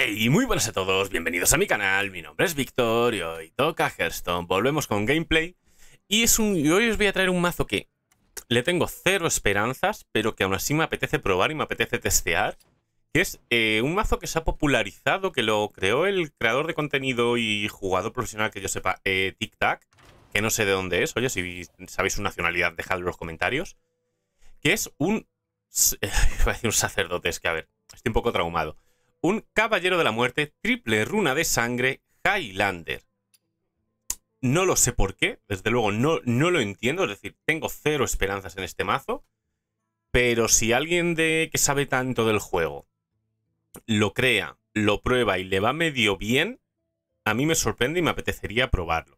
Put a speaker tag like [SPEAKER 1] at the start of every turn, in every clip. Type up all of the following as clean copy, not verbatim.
[SPEAKER 1] Hey, muy buenas a todos, bienvenidos a mi canal, mi nombre es Víctor y hoy toca Hearthstone. Volvemos con gameplay y hoy os voy a traer un mazo que le tengo cero esperanzas, pero que aún así me apetece probar y me apetece testear. Que es un mazo que se ha popularizado, que lo creó el creador de contenido y jugador profesional que yo sepa, Tic Tac, que no sé de dónde es. Oye, si sabéis su nacionalidad, dejadlo en los comentarios. Que es un... iba a decir un sacerdote, es que a ver, estoy un poco traumado. Un caballero de la muerte, triple runa de sangre, Highlander. No lo sé por qué, desde luego no lo entiendo, es decir, tengo cero esperanzas en este mazo. Pero si alguien que sabe tanto del juego lo crea, lo prueba y le va medio bien, a mí me sorprende y me apetecería probarlo.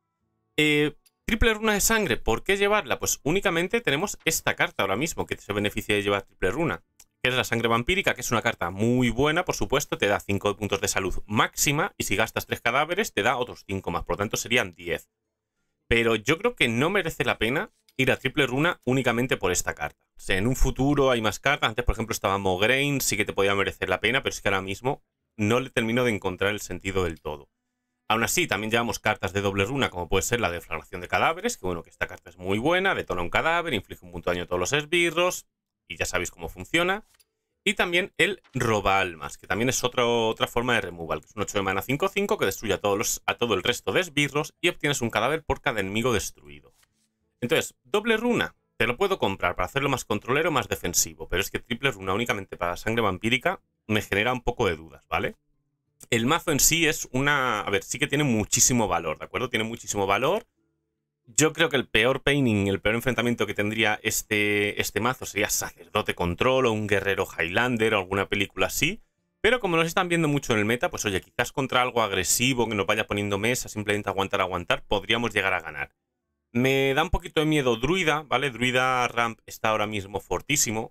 [SPEAKER 1] Triple runa de sangre, ¿por qué llevarla? Pues únicamente tenemos esta carta ahora mismo que se beneficia de llevar triple runa, que es la sangre vampírica, que es una carta muy buena, por supuesto, te da 5 puntos de salud máxima y si gastas 3 cadáveres te da otros 5 más, por lo tanto serían 10. Pero yo creo que no merece la pena ir a triple runa únicamente por esta carta. O sea, en un futuro hay más cartas, antes por ejemplo estaba Mograine, sí que te podía merecer la pena, pero es que ahora mismo no le termino de encontrar el sentido del todo. Aún así, también llevamos cartas de doble runa, como puede ser la deflagración de cadáveres, que bueno, que esta carta es muy buena, detona un cadáver, inflige un punto de daño a todos los esbirros, y ya sabéis cómo funciona. Y también el roba almas, que también es otra forma de removal, que es un 8 de mana 5/5 que destruye a todo el resto de esbirros y obtienes un cadáver por cada enemigo destruido. Entonces, doble runa, te lo puedo comprar para hacerlo más controlero, más defensivo, pero es que triple runa únicamente para sangre vampírica me genera un poco de dudas, ¿vale? El mazo en sí es una... A ver, sí que tiene muchísimo valor, ¿de acuerdo? Tiene muchísimo valor. Yo creo que el peor painting, el peor enfrentamiento que tendría este mazo sería Sacerdote Control o un Guerrero Highlander o alguna película así. Pero como nos están viendo mucho en el meta, pues oye, quizás contra algo agresivo que nos vaya poniendo mesa, simplemente aguantar, podríamos llegar a ganar. Me da un poquito de miedo Druida, ¿vale? Druida Ramp está ahora mismo fortísimo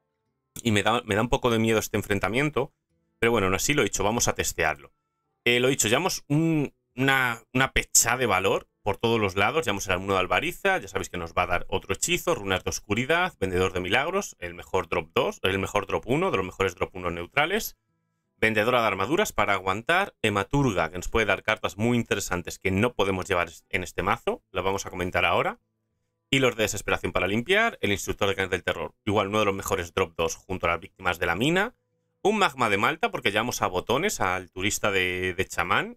[SPEAKER 1] y me da un poco de miedo este enfrentamiento. Pero bueno, aún así lo he dicho, vamos a testearlo. Lo he dicho, llevamos una pechada de valor por todos los lados. Llevamos el almuno de Albariza, ya sabéis que nos va a dar otro hechizo, runas de oscuridad, vendedor de milagros, el mejor drop 2, el mejor drop 1, de los mejores drop 1 neutrales. Vendedora de armaduras para aguantar, Hematurga, que nos puede dar cartas muy interesantes que no podemos llevar en este mazo, las vamos a comentar ahora. Hilos de desesperación para limpiar, el instructor de canes del terror, igual uno de los mejores drop 2 junto a las víctimas de la mina. Un magma de Malta, porque llevamos a botones, al turista de chamán.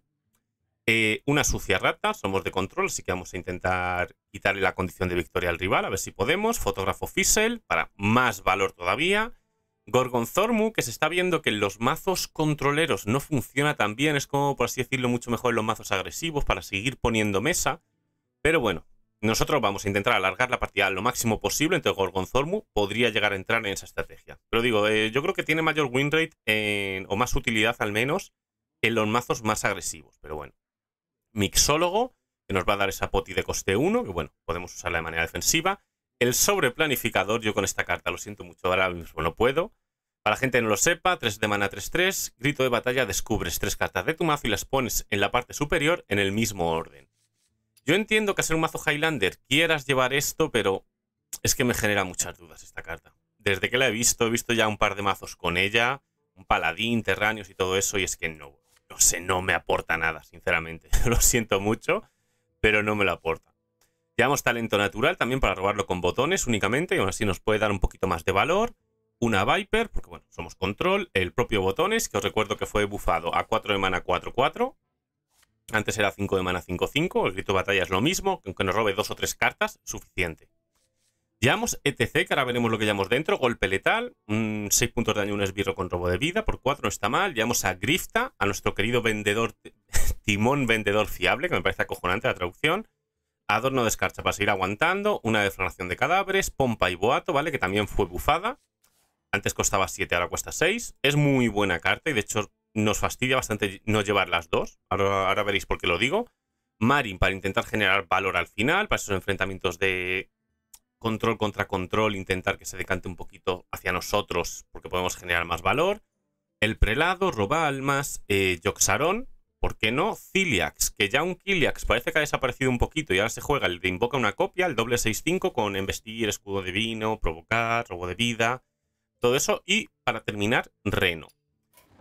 [SPEAKER 1] Una sucia rata, somos de control, así que vamos a intentar quitarle la condición de victoria al rival, a ver si podemos. Fotógrafo Fizzle, para más valor todavía. Gorgonzormu, que se está viendo que en los mazos controleros no funciona tan bien, es como, por así decirlo, mucho mejor en los mazos agresivos para seguir poniendo mesa. Pero bueno, nosotros vamos a intentar alargar la partida lo máximo posible, entonces Gorgonzormu podría llegar a entrar en esa estrategia. Pero digo, yo creo que tiene mayor win rate, o más utilidad al menos, en los mazos más agresivos. Pero bueno. Mixólogo, que nos va a dar esa poti de coste 1, que bueno, podemos usarla de manera defensiva. El sobreplanificador, yo con esta carta lo siento mucho, ahora mismo no puedo. Para la gente que no lo sepa, 3 de mana 3/3, grito de batalla, descubres 3 cartas de tu mazo y las pones en la parte superior en el mismo orden. Yo entiendo que a ser un mazo Highlander quieras llevar esto, pero es que me genera muchas dudas esta carta. Desde que la he visto ya un par de mazos con ella, un paladín, terráneos y todo eso, y es que no sé, no me aporta nada, sinceramente. Lo siento mucho, pero no me lo aporta. Llevamos talento natural también para robarlo con botones únicamente, y aún así nos puede dar un poquito más de valor. Una Viper, porque bueno, somos control. El propio botones, que os recuerdo que fue bufado a 4 de mana 4/4. Antes era 5 de mana 5/5. El grito de batalla es lo mismo, aunque nos robe 2 o 3 cartas, suficiente. Llevamos ETC, que ahora veremos lo que llevamos dentro. Golpe letal, 6 puntos de daño, un esbirro con robo de vida, por 4 no está mal. Llevamos a Grifta, a nuestro querido vendedor, timón vendedor fiable, que me parece acojonante la traducción. Adorno de escarcha para seguir aguantando. Una deflagración de cadáveres, pompa y boato, ¿vale? Que también fue bufada. Antes costaba 7, ahora cuesta 6. Es muy buena carta y de hecho nos fastidia bastante no llevar las dos. Ahora veréis por qué lo digo. Marin, para intentar generar valor al final, para esos enfrentamientos de control contra control, intentar que se decante un poquito hacia nosotros porque podemos generar más valor. El prelado, roba almas, Yoxaron, ¿por qué no? Ciliax, que ya un Ciliax parece que ha desaparecido un poquito y ahora se juega el de invoca una copia, el doble 6/5 con embestir, escudo divino, provocar, robo de vida, todo eso. Y para terminar, Reno.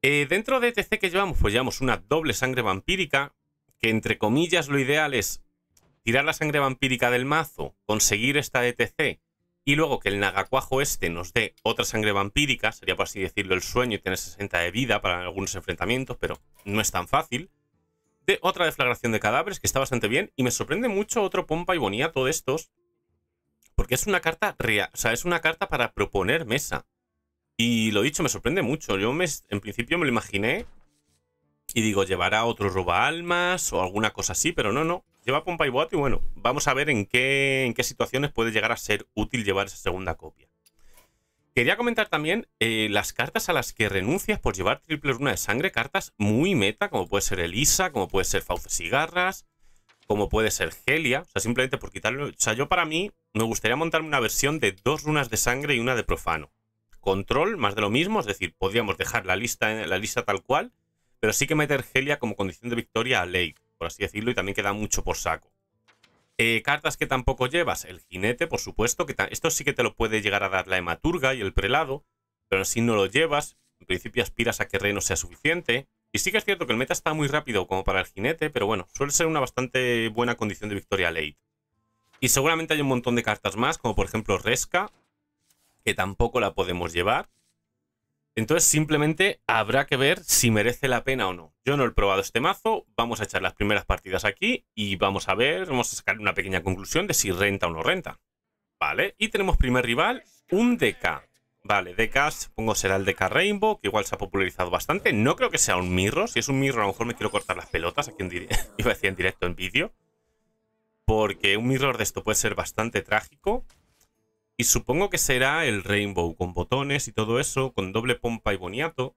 [SPEAKER 1] Dentro de ETC que llevamos, pues llevamos una doble sangre vampírica, que entre comillas lo ideal es tirar la sangre vampírica del mazo, conseguir esta ETC, y luego que el nagacuajo este nos dé otra sangre vampírica, sería por así decirlo el sueño y tener 60 de vida para algunos enfrentamientos, pero no es tan fácil. De otra deflagración de cadáveres, que está bastante bien, y me sorprende mucho otro pompa y boniato de estos, porque es una carta real, o sea, es una carta para proponer mesa. Y lo dicho, me sorprende mucho. Yo en principio me lo imaginé y digo, llevará otro roba almas o alguna cosa así, pero no. Lleva pompa y boato y bueno, vamos a ver en qué situaciones puede llegar a ser útil llevar esa segunda copia. Quería comentar también las cartas a las que renuncias por llevar triple runa de sangre, cartas muy meta, como puede ser Elisa, como puede ser Fauces y Garras, como puede ser Helia, o sea, simplemente por quitarlo. O sea, yo para mí me gustaría montarme una versión de 2 runas de sangre y una de profano. Control, más de lo mismo, es decir, podríamos dejar la lista tal cual, pero sí que meter Helia como condición de victoria a late, por así decirlo, y también queda mucho por saco. Cartas que tampoco llevas, el jinete, por supuesto, que esto sí que te lo puede llegar a dar la hematurga y el prelado, pero si no lo llevas, en principio aspiras a que Reno sea suficiente. Y sí que es cierto que el meta está muy rápido como para el jinete, pero bueno, suele ser una bastante buena condición de victoria late. Y seguramente hay un montón de cartas más, como por ejemplo Resca, que tampoco la podemos llevar. Entonces simplemente habrá que ver si merece la pena o no. Yo no he probado este mazo, vamos a echar las primeras partidas aquí y vamos a ver, vamos a sacar una pequeña conclusión de si renta o no renta. Vale, y tenemos primer rival, un DK. Vale, DK supongo será el DK Rainbow, que igual se ha popularizado bastante. No creo que sea un mirror, si es un mirror a lo mejor me quiero cortar las pelotas aquí iba a decir en directo en vídeo. Porque un mirror de esto puede ser bastante trágico. Y supongo que será el Rainbow con botones y todo eso, con doble pompa y boniato.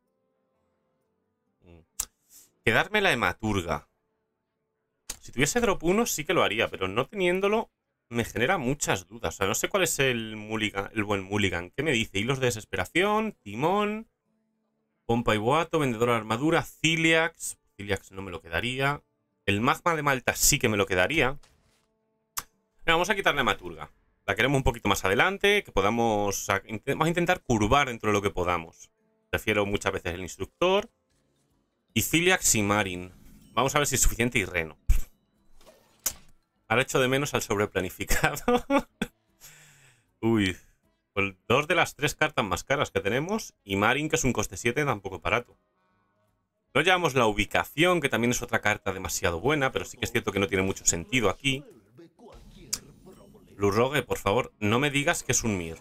[SPEAKER 1] Quedarme la hematurga. Si tuviese drop 1 sí que lo haría, pero no teniéndolo me genera muchas dudas. O sea, no sé cuál es el buen mulligan. ¿Qué me dice? Hilos de desesperación, timón, pompa y boato, vendedor de armadura, Ciliax. Ciliax no me lo quedaría. El magma de Malta sí que me lo quedaría. Venga, vamos a quitar la hematurga. La queremos un poquito más adelante, que podamos... Vamos a intentar curvar dentro de lo que podamos. Prefiero muchas veces el instructor. Y Ciliax y Marin. Vamos a ver si es suficiente y Reno. Ahora echo de menos al sobreplanificado. Uy. Pues 2 de las 3 cartas más caras que tenemos. Y Marin, que es un coste 7, tampoco barato. No llevamos la ubicación, que también es otra carta demasiado buena, pero sí que es cierto que no tiene mucho sentido aquí. Blue Rogue, por favor, no me digas que es un mirror.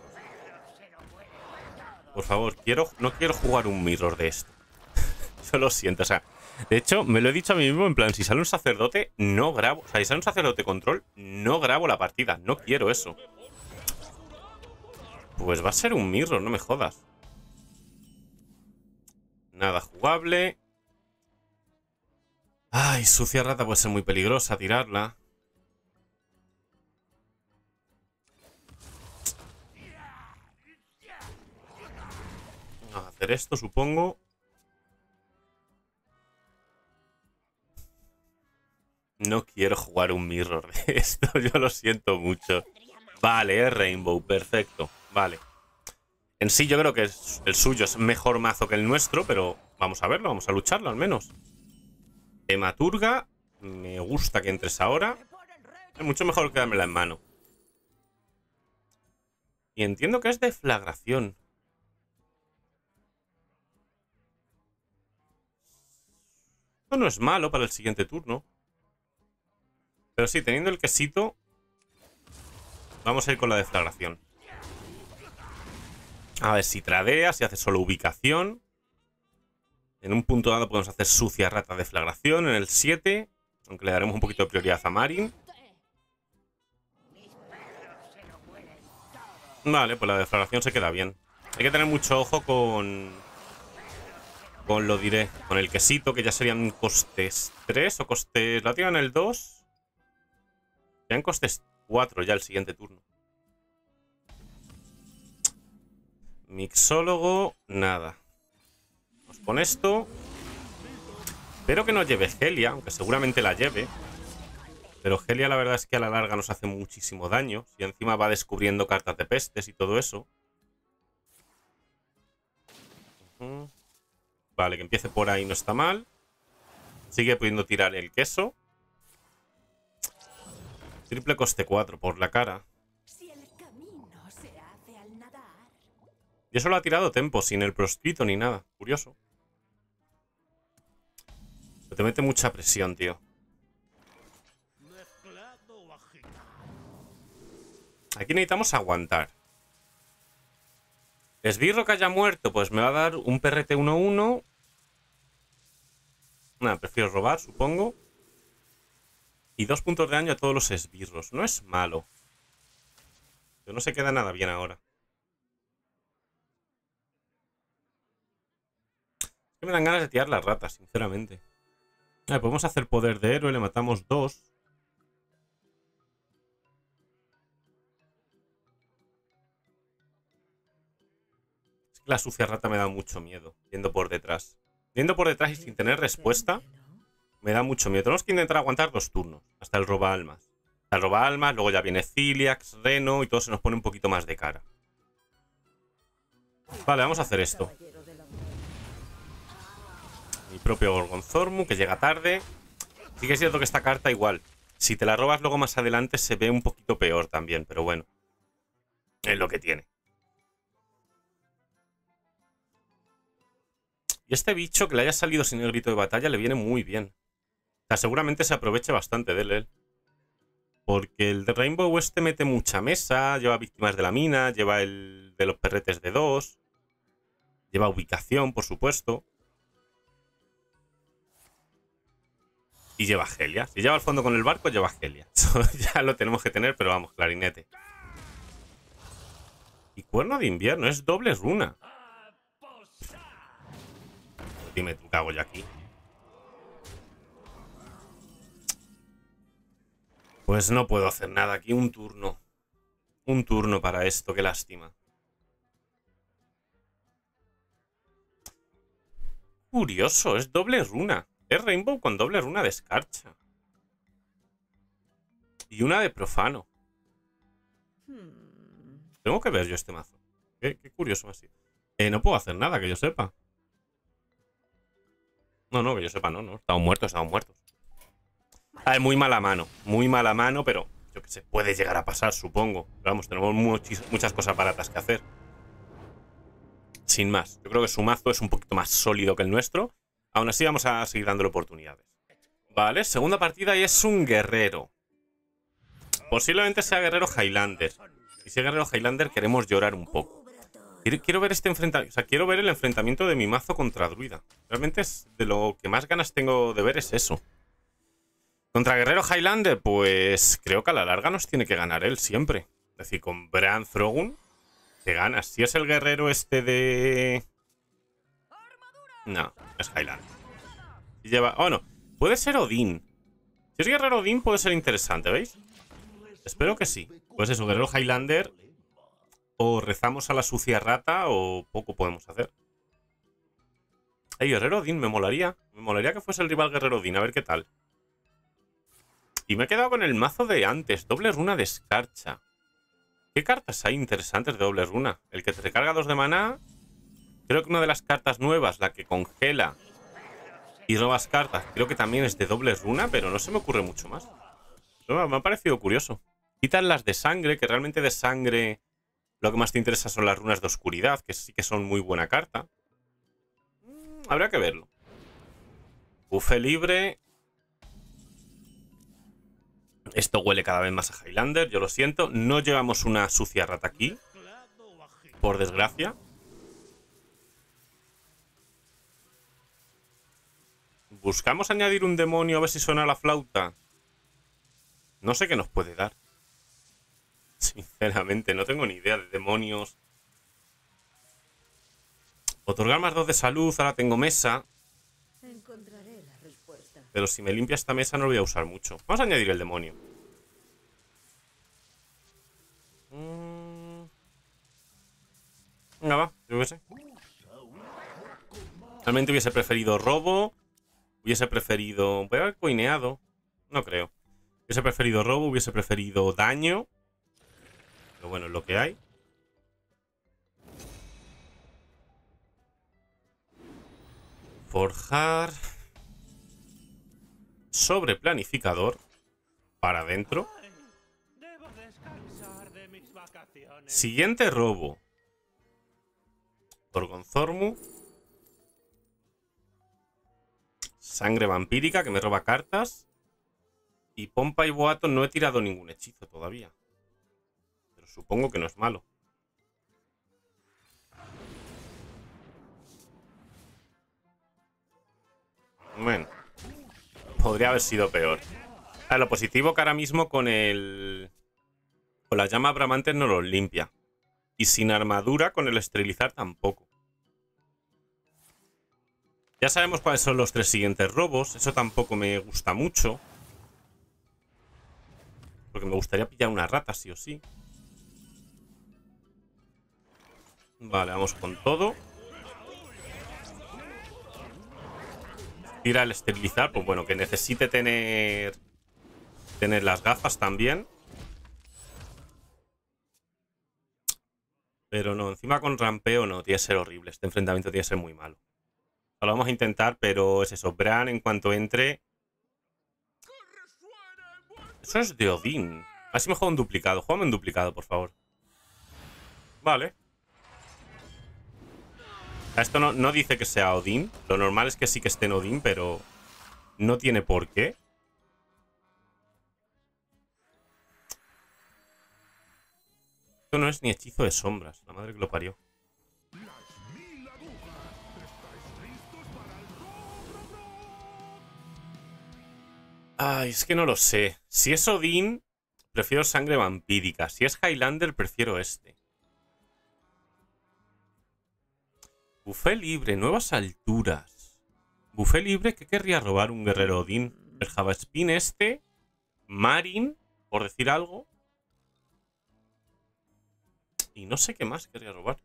[SPEAKER 1] Por favor, no quiero jugar un mirror de esto. Yo lo siento, o sea, de hecho, me lo he dicho a mí mismo, en plan, si sale un sacerdote, no grabo. O sea, si sale un sacerdote control, no grabo la partida. No quiero eso. Pues va a ser un mirror, no me jodas. Nada jugable. Ay, sucia rata puede ser muy peligrosa tirarla. Vamos a hacer esto, supongo. No quiero jugar un mirror de esto, yo lo siento mucho. Vale, es Rainbow, perfecto. Vale. En sí yo creo que el suyo es mejor mazo que el nuestro, pero vamos a verlo, vamos a lucharlo al menos. Hematurga, me gusta que entres ahora. Es mucho mejor que dármela en mano. Y entiendo que es deflagración. Esto no es malo para el siguiente turno. Pero sí, teniendo el quesito, vamos a ir con la deflagración. A ver, si tradea, si hace solo ubicación. En un punto dado podemos hacer sucia rata deflagración en el 7. Aunque le daremos un poquito de prioridad a Marin. Vale, pues la deflagración se queda bien. Hay que tener mucho ojo con lo diré, con el quesito, que ya serían costes 3 o costes... ¿La tiran el 2? Serían costes 4 ya el siguiente turno. Mixólogo, nada. Nos pone esto. Espero que no lleve Helia, aunque seguramente la lleve. Pero Helia la verdad es que a la larga nos hace muchísimo daño. Y encima va descubriendo cartas de pestes y todo eso. Vale, que empiece por ahí no está mal. Sigue pudiendo tirar el queso. Triple coste 4 por la cara.
[SPEAKER 2] Si el camino se hace al nadar.
[SPEAKER 1] Y eso lo ha tirado Tempo, sin el proscrito ni nada. Curioso. Pero te mete mucha presión, tío. Aquí necesitamos aguantar. Esbirro que haya muerto, pues me va a dar un PRT 1-1. Nada, prefiero robar, supongo. Y 2 puntos de daño a todos los esbirros. No es malo. Pero no se queda nada bien ahora. Es que me dan ganas de tirar las ratas, sinceramente. Vale, podemos hacer poder de héroe, le matamos 2. Es que la sucia rata me da mucho miedo, yendo por detrás. Yendo por detrás y sin tener respuesta, me da mucho miedo. Tenemos que intentar aguantar 2 turnos, hasta el roba almas. Hasta el roba almas, luego ya viene Ciliax, Reno y todo se nos pone un poquito más de cara. Vale, vamos a hacer esto. Mi propio Gorgonzormu, que llega tarde. Sí que es cierto que esta carta igual. Si te la robas luego más adelante se ve un poquito peor también, pero bueno. Es lo que tiene. Y este bicho que le haya salido sin el grito de batalla le viene muy bien. O sea, seguramente se aproveche bastante de él. Porque el de Rainbow este mete mucha mesa, lleva víctimas de la mina, lleva el de los perretes de 2, lleva ubicación, por supuesto. Y lleva Helia. Si lleva al fondo con el barco, lleva Helia. Eso ya lo tenemos que tener, pero vamos, clarinete. Y cuerno de invierno, es doble runa. Dime, tú qué hago yo aquí. Pues no puedo hacer nada aquí, un turno. Un turno para esto, qué lástima. Curioso, es doble runa. Es Rainbow con doble runa de escarcha. Y una de profano. Tengo que ver yo este mazo. Qué curioso así. No puedo hacer nada, que yo sepa. No, que yo sepa, no. Estamos muertos. A ver, muy mala mano, pero yo que sé, puede llegar a pasar, supongo. Pero vamos, tenemos muchas cosas baratas que hacer. Sin más. Yo creo que su mazo es un poquito más sólido que el nuestro. Aún así vamos a seguir dándole oportunidades. Vale, segunda partida y es un guerrero. Posiblemente sea guerrero Highlander. Y si es guerrero Highlander queremos llorar un poco. Quiero ver este enfrentamiento. O sea, quiero ver el enfrentamiento de mi mazo contra druida. Realmente es de lo que más ganas tengo de ver es eso. Contra guerrero Highlander, pues creo que a la larga nos tiene que ganar él siempre. Es decir, con Bran Throgun te ganas. Si es el guerrero este de... No, es Highlander. Si lleva... Oh, no. Puede ser Odín. Si es guerrero Odín puede ser interesante, ¿veis? Espero que sí. Pues eso, guerrero Highlander. O rezamos a la sucia rata o poco podemos hacer. Ay, guerrero Odín, me molaría. Me molaría que fuese el rival guerrero Odín, a ver qué tal. Y me he quedado con el mazo de antes. Doble runa de escarcha. ¿Qué cartas hay interesantes de doble runa? El que te recarga 2 de maná. Creo que una de las cartas nuevas, la que congela y robas cartas, creo que también es de doble runa, pero no se me ocurre mucho más. Me ha parecido curioso. Quitan las de sangre, que realmente de sangre lo que más te interesa son las runas de oscuridad, que sí que son muy buena carta. Habrá que verlo. Bufe libre. Esto huele cada vez más a Highlander, yo lo siento. No llevamos una sucia rata aquí, por desgracia. Buscamos añadir un demonio a ver si suena la flauta. No sé qué nos puede dar. Sinceramente, no tengo ni idea de demonios. Otorgar más 2 de salud, ahora tengo mesa.
[SPEAKER 2] Encontraré la respuesta.
[SPEAKER 1] Pero si me limpia esta mesa no lo voy a usar mucho. Vamos a añadir el demonio. Venga, va, yo qué sé. Realmente hubiese preferido robo. Hubiese preferido... Voy a haber coineado. No creo. Hubiese preferido robo, hubiese preferido daño. Pero bueno, es lo que hay. Forjar. Sobre planificador. Para adentro.
[SPEAKER 3] Debo descansar de mis vacaciones.
[SPEAKER 1] Siguiente robo. Gorgonzormu. Sangre vampírica que me roba cartas. Y Pompa y Boato no he tirado ningún hechizo todavía. Pero supongo que no es malo. Bueno. Podría haber sido peor. A lo positivo que ahora mismo con el... Con la llama bramante no los limpia. Y sin armadura con el esterilizar tampoco. Ya sabemos cuáles son los 3 siguientes robos. Eso tampoco me gusta mucho. Porque me gustaría pillar una rata, sí o sí. Vale, vamos con todo. Tira el esterilizar. Pues bueno, que necesite tener las gafas también. Pero no, encima con rampeo no, tiene que ser horrible. Este enfrentamiento tiene que ser muy malo. Lo vamos a intentar, pero es eso. Bran, en cuanto entre... Eso es de Odín. Así me juego un duplicado. Júgame un duplicado, por favor. Vale. Esto no dice que sea Odín. Lo normal es que sí que esté en Odín, pero no tiene por qué. Esto no es ni hechizo de sombras. La madre que lo parió. Ay, es que no lo sé. Si es Odín, prefiero sangre vampírica. Si es Highlander, prefiero este. Buffet libre, nuevas alturas. Buffet libre, ¿qué querría robar un guerrero Odín? El Javaspin este. Marin, por decir algo. Y no sé qué más querría robar.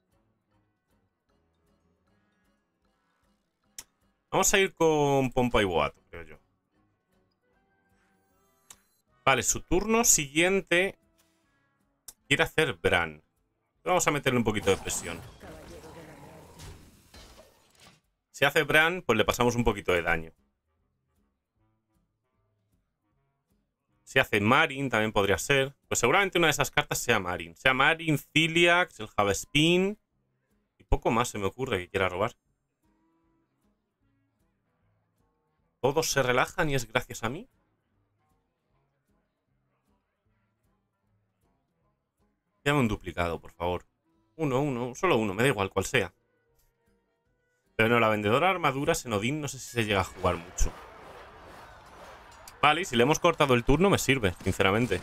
[SPEAKER 1] Vamos a ir con Pompa y Boato, creo yo. Vale, su turno siguiente quiere hacer Bran. Vamos a meterle un poquito de presión. Si hace Bran, pues le pasamos un poquito de daño. Si hace Marin, también podría ser. Pues seguramente una de esas cartas sea Marin. Sea Marin, Ciliax, el Javaspin. Y poco más se me ocurre que quiera robar. Todos se relajan y es gracias a mí. Dame un duplicado, por favor. Uno, solo uno, me da igual cual sea. Pero no, la vendedora de armaduras en Odín no sé si se llega a jugar mucho. Vale, y si le hemos cortado el turno me sirve, sinceramente.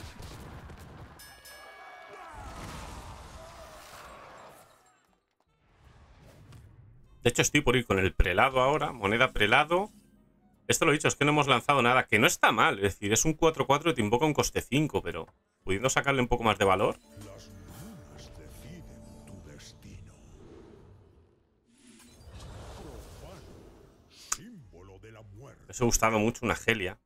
[SPEAKER 1] De hecho estoy por ir con el prelado ahora. Moneda prelado. Esto lo he dicho, es que no hemos lanzado nada. Que no está mal, es decir, es un 4-4 y te invoca un coste 5, pero pudiendo sacarle un poco más de valor. Me ha gustado mucho una Helia.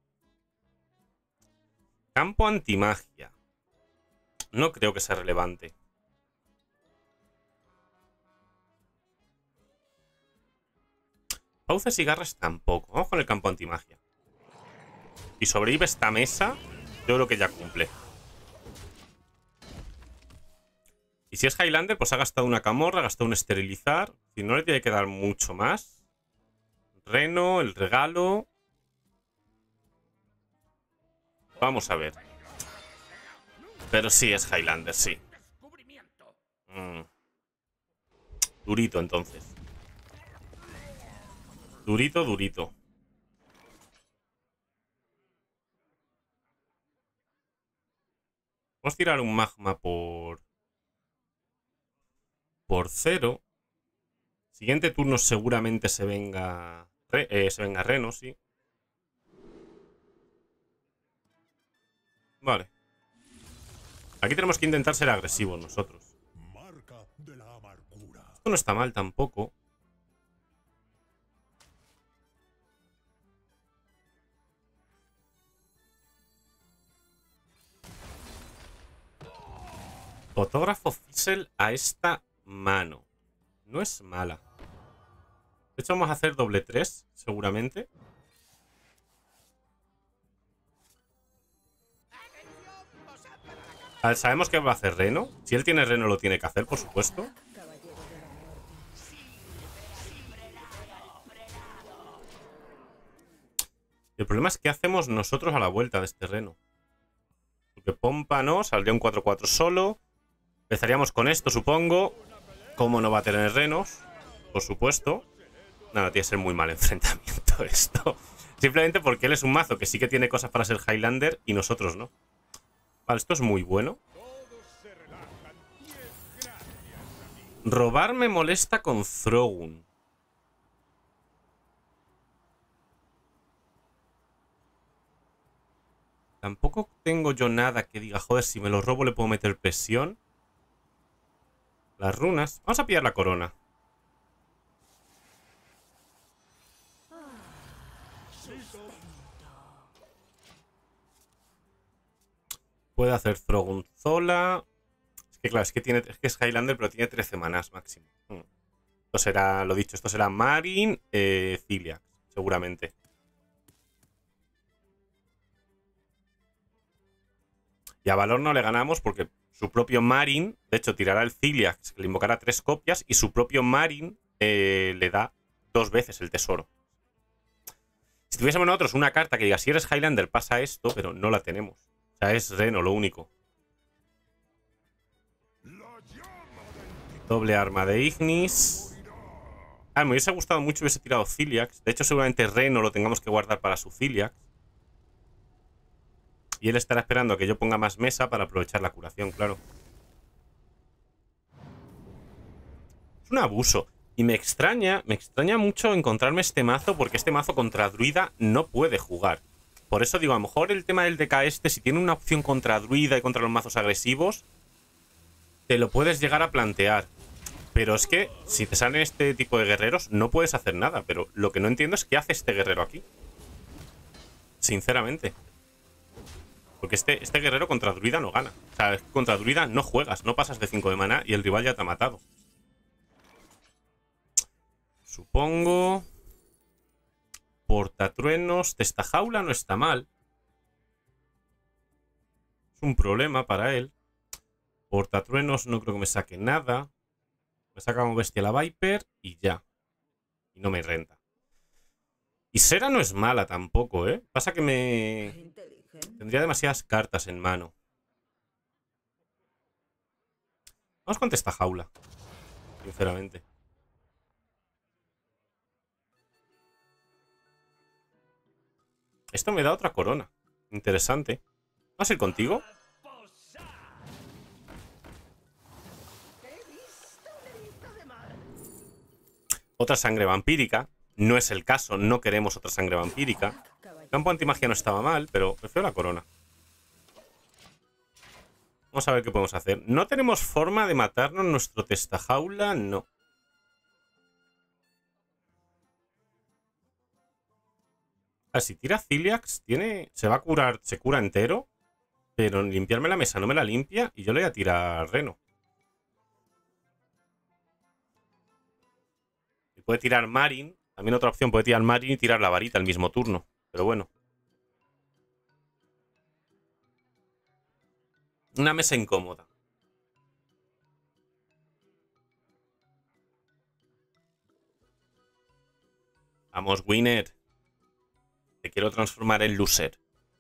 [SPEAKER 1] Campo antimagia. No creo que sea relevante. Fauces y garras tampoco. Vamos con el campo antimagia. Y sobrevive esta mesa, yo creo que ya cumple. Y si es Highlander, pues ha gastado una camorra, ha gastado un esterilizar. Si no le tiene que dar mucho más. Reno, el regalo. Vamos a ver. Pero sí es Highlander, sí. Durito, entonces. Durito, durito. Vamos a tirar un magma por 0. Siguiente turno seguramente se venga Reno, sí. Vale. Aquí tenemos que intentar ser agresivos nosotros. Esto no está mal tampoco. Fotógrafo Fizzle a esta mano. No es mala. De hecho, vamos a hacer doble 3, seguramente. A ver, sabemos que va a hacer Reno. Si él tiene Reno, lo tiene que hacer, por supuesto. El problema es qué hacemos nosotros a la vuelta de este Reno. Porque Pompa no, saldría un 4-4 solo. Empezaríamos con esto, supongo. ¿Cómo no va a tener Renos? Por supuesto. Nada, tiene que ser muy mal enfrentamiento esto. Simplemente porque él es un mazo que sí que tiene cosas para ser Highlander y nosotros no. Vale, esto es muy bueno. Robar me molesta con Throgun. Tampoco tengo yo nada que diga, joder, si me lo robo le puedo meter presión. Las runas. Vamos a pillar la corona. Puede hacer Throgun Zola. Es que claro, es que es Highlander, pero tiene 13 manás máximo. Esto será, lo dicho, esto será Marin, Ciliax, seguramente. Y a Valor no le ganamos porque su propio Marin, de hecho, tirará el Ciliax, que le invocará 3 copias, y su propio Marin le da 2 veces el tesoro. Si tuviésemos nosotros una carta que diga, si eres Highlander pasa esto, pero no la tenemos. O sea, es Reno lo único. Doble arma de Ignis. Ah, me hubiese gustado mucho hubiese tirado Ciliax. De hecho, seguramente Reno lo tengamos que guardar para su Ciliax. Y él estará esperando a que yo ponga más mesa para aprovechar la curación, claro. Es un abuso. Y me extraña mucho encontrarme este mazo, porque este mazo contra Druida no puede jugar. Por eso digo, a lo mejor el tema del DK este, si tiene una opción contra Druida y contra los mazos agresivos, te lo puedes llegar a plantear. Pero es que si te salen este tipo de guerreros, no puedes hacer nada. Pero lo que no entiendo es qué hace este guerrero aquí. Sinceramente. Porque este guerrero contra Druida no gana. O sea, contra Druida no juegas, no pasas de 5 de maná y el rival ya te ha matado. Supongo. Portatruenos. Testajaula no está mal. Es un problema para él. Portatruenos no creo que me saque nada. Me saca como bestia la Viper y ya. Y no me renta. Y Sera no es mala tampoco, ¿eh? Pasa que me... Tendría demasiadas cartas en mano. Vamos con Testajaula. Sinceramente. Esto me da otra corona. Interesante. ¿Vamos a ir contigo? Otra sangre vampírica. No es el caso, no queremos otra sangre vampírica. Campo antimagia no estaba mal, pero prefiero la corona. Vamos a ver qué podemos hacer. No tenemos forma de matarnos nuestro Testajaula, no. Si tira Ciliax, se va a curar, se cura entero, pero limpiarme la mesa no me la limpia y yo le voy a tirar Reno. Y puede tirar Marin, también otra opción, puede tirar Marin y tirar la varita al mismo turno, pero bueno. Una mesa incómoda. Vamos, winner. Te quiero transformar en loser.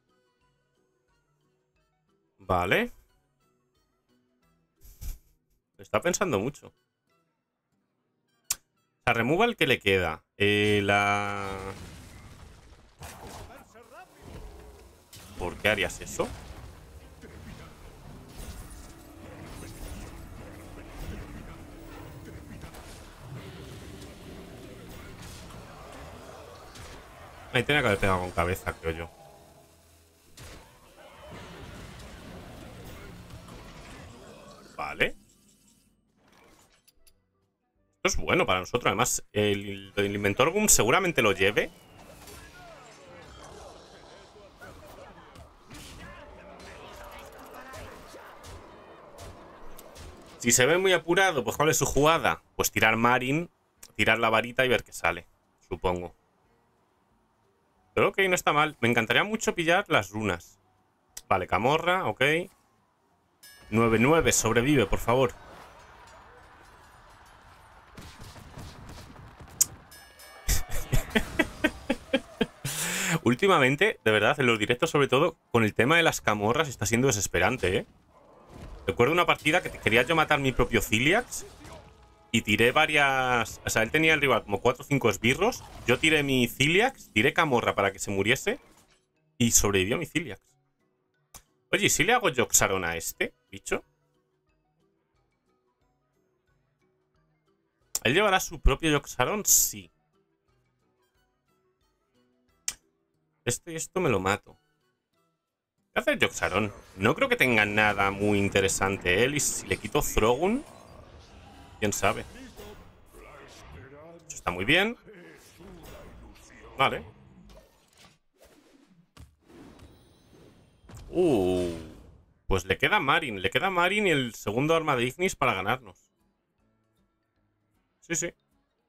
[SPEAKER 1] Vale. Está pensando mucho. A removal, ¿qué le queda? ¿Por qué harías eso? Ahí tenía que haber pegado con cabeza, creo yo. Vale. Esto es bueno para nosotros. Además, el Inventor Boom seguramente lo lleve. Si se ve muy apurado, pues ¿cuál es su jugada? Pues tirar Marin. tirar la varita y ver qué sale, supongo. Pero ok, no está mal. Me encantaría mucho pillar las runas. Vale, camorra, ok. 9-9, sobrevive, por favor. Últimamente, de verdad, en los directos sobre todo, con el tema de las camorras está siendo desesperante, ¿eh? Recuerdo una partida que quería yo matar mi propio Ciliax y tiré varias... O sea, él tenía el rival como 4 o 5 esbirros. Yo tiré mi Ciliax, tiré camorra para que se muriese y sobrevivió mi Ciliax. Oye, ¿y si le hago Joxaron a este bicho? ¿Él llevará su propio Joxaron? Sí. Esto me lo mato. ¿Qué hace el Joxaron? No creo que tenga nada muy interesante él. Y si le quito Throgun, quién sabe. Eso está muy bien. Vale. Pues le queda Marin. Le queda Marin y el segundo arma de Ignis para ganarnos. Sí, sí.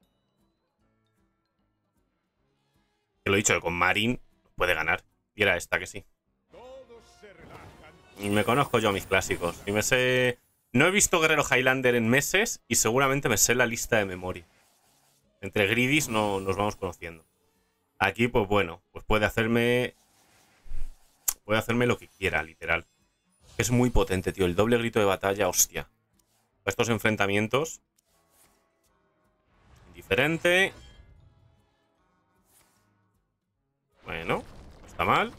[SPEAKER 1] Te lo he dicho, que con Marin puede ganar. Y era esta, que sí. Y me conozco yo a mis clásicos. Y me sé... No he visto Guerrero Highlander en meses y seguramente me sé la lista de memoria. Entre gridis no nos vamos conociendo. Aquí, pues bueno, pues puede hacerme... Puede hacerme lo que quiera, literal. Es muy potente, tío. El doble grito de batalla, hostia. Estos enfrentamientos... Indiferente. Bueno, no está mal.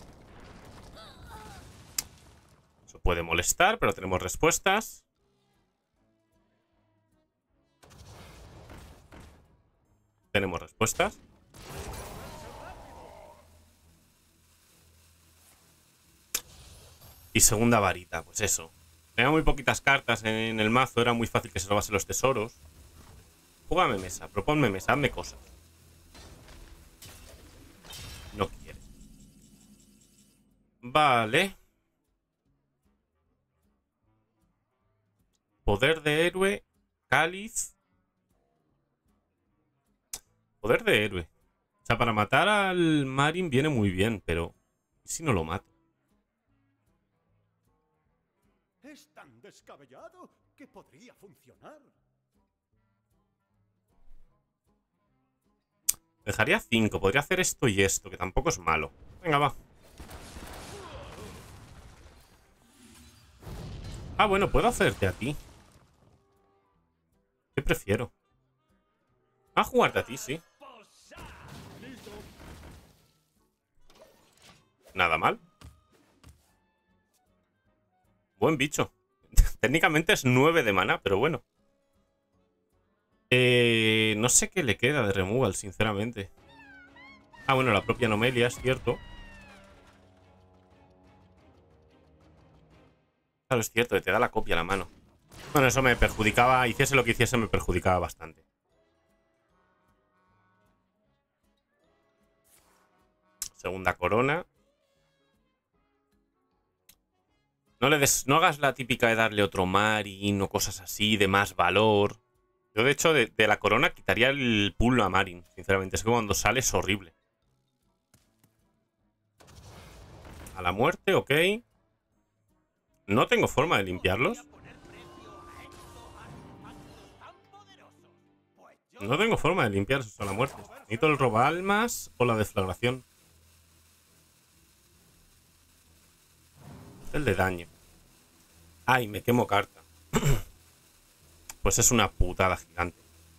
[SPEAKER 1] Eso puede molestar, pero tenemos respuestas. Tenemos respuestas. Y segunda varita, pues eso. Tenía muy poquitas cartas en el mazo, era muy fácil que se robase los tesoros. Júgame mesa, proponme mesa, hazme cosas. No quiere. Vale. Poder de héroe, cáliz. Poder de héroe. O sea, para matar al Marin viene muy bien, pero... ¿y si no lo mato?
[SPEAKER 4] Es tan descabellado que podría funcionar.
[SPEAKER 1] Dejaría 5. Podría hacer esto y esto, que tampoco es malo. Venga, va. Ah, bueno, puedo hacerte a ti. ¿Qué prefiero? Ah, jugarte a ti, sí. Nada mal. Buen bicho. Técnicamente es 9 de mana, pero bueno. No sé qué le queda de removal, sinceramente. Ah, bueno, la propia Nomelia, es cierto. Claro, es cierto, te da la copia a la mano. Bueno, eso me perjudicaba. Hiciese lo que hiciese, me perjudicaba bastante. Segunda corona. No hagas la típica de darle otro Marin o cosas así de más valor. Yo, de hecho, de la corona quitaría el pull a Marin, sinceramente. Es que cuando sale es horrible. A la muerte, ok. No tengo forma de limpiarlos. No tengo forma de limpiarlos a la muerte. Necesito el roba almas o la deflagración. El de daño. Ay, me quemo carta. Pues es una putada gigante.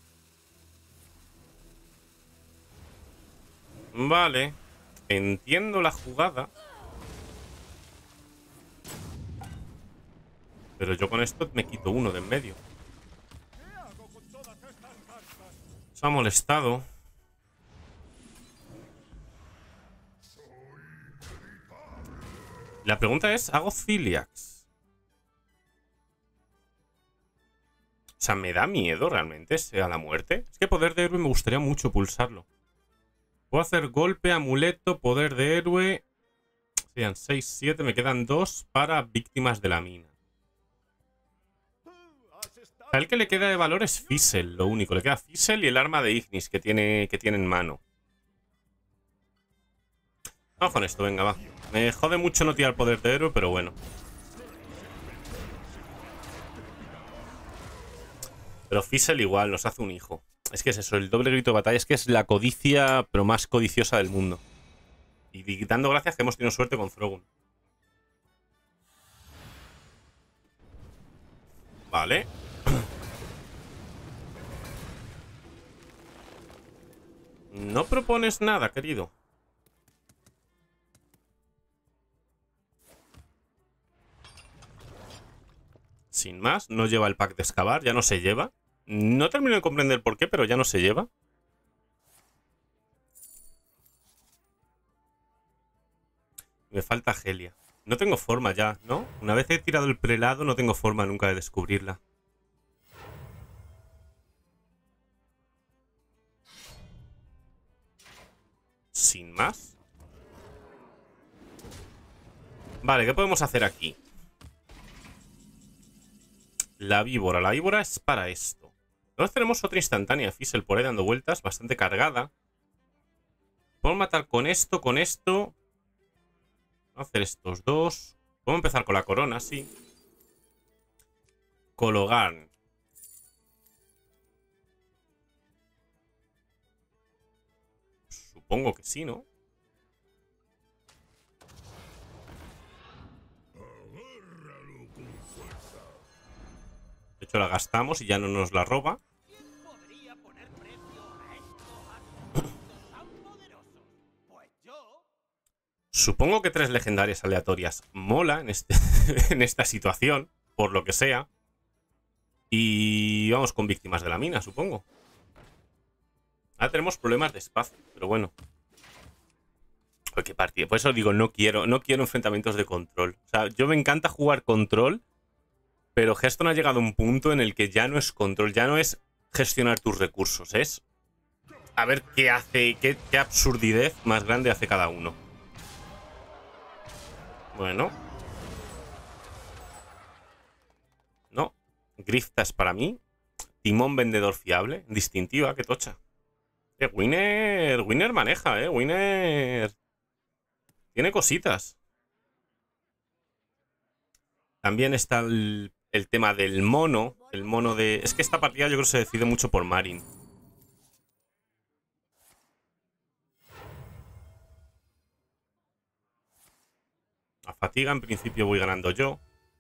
[SPEAKER 1] Vale. Entiendo la jugada. Pero yo con esto me quito uno de en medio. Se ha molestado. La pregunta es, ¿hago Ciliax? O sea, ¿me da miedo realmente sea la muerte? Es que poder de héroe me gustaría mucho pulsarlo. Puedo hacer golpe, amuleto, poder de héroe. Serían 6, 7, me quedan 2 para víctimas de la mina. A él que le queda de valor es Fizzle, lo único. Le queda Fizzle y el arma de Ignis que tiene en mano. Vamos con esto, venga, va. Me jode mucho no tirar poder de héroe, pero bueno. Pero Fizzle igual, nos hace un hijo. Es que es eso, el doble grito de batalla es que es la codicia, pero más codiciosa del mundo. Y dando gracias que hemos tenido suerte con Throgun. Vale. No propones nada, querido. Sin más, no lleva el pack de excavar, ya no se lleva. No termino de comprender por qué, pero ya no se lleva. Me falta Helia. No tengo forma ya, ¿no? Una vez he tirado el prelado, no tengo forma nunca de descubrirla. Sin más. Vale, ¿qué podemos hacer aquí? La víbora. La víbora es para esto. Entonces tenemos otra instantánea Fizzle por ahí dando vueltas, bastante cargada. Podemos matar con esto, con esto. Vamos a hacer estos dos. Podemos empezar con la corona, sí. Kologarn. Supongo que sí, ¿no? De hecho, la gastamos y ya no nos la roba. Supongo que 3 legendarias aleatorias mola en, en esta situación, por lo que sea. Y vamos con víctimas de la mina, supongo. Ahora tenemos problemas de espacio, pero bueno. Qué partida. Por eso digo, no quiero enfrentamientos de control. O sea, yo me encanta jugar control, pero Hearthstone ha llegado a un punto en el que ya no es control, ya no es gestionar tus recursos, es a ver qué hace, qué absurdidad más grande hace cada uno. Bueno. No. Grifta es para mí. Timón vendedor fiable. Distintiva, qué tocha. Winner maneja, Winner tiene cositas. También está el tema del mono. El mono de... Es que esta partida yo creo que se decide mucho por Marin. A fatiga en principio voy ganando yo.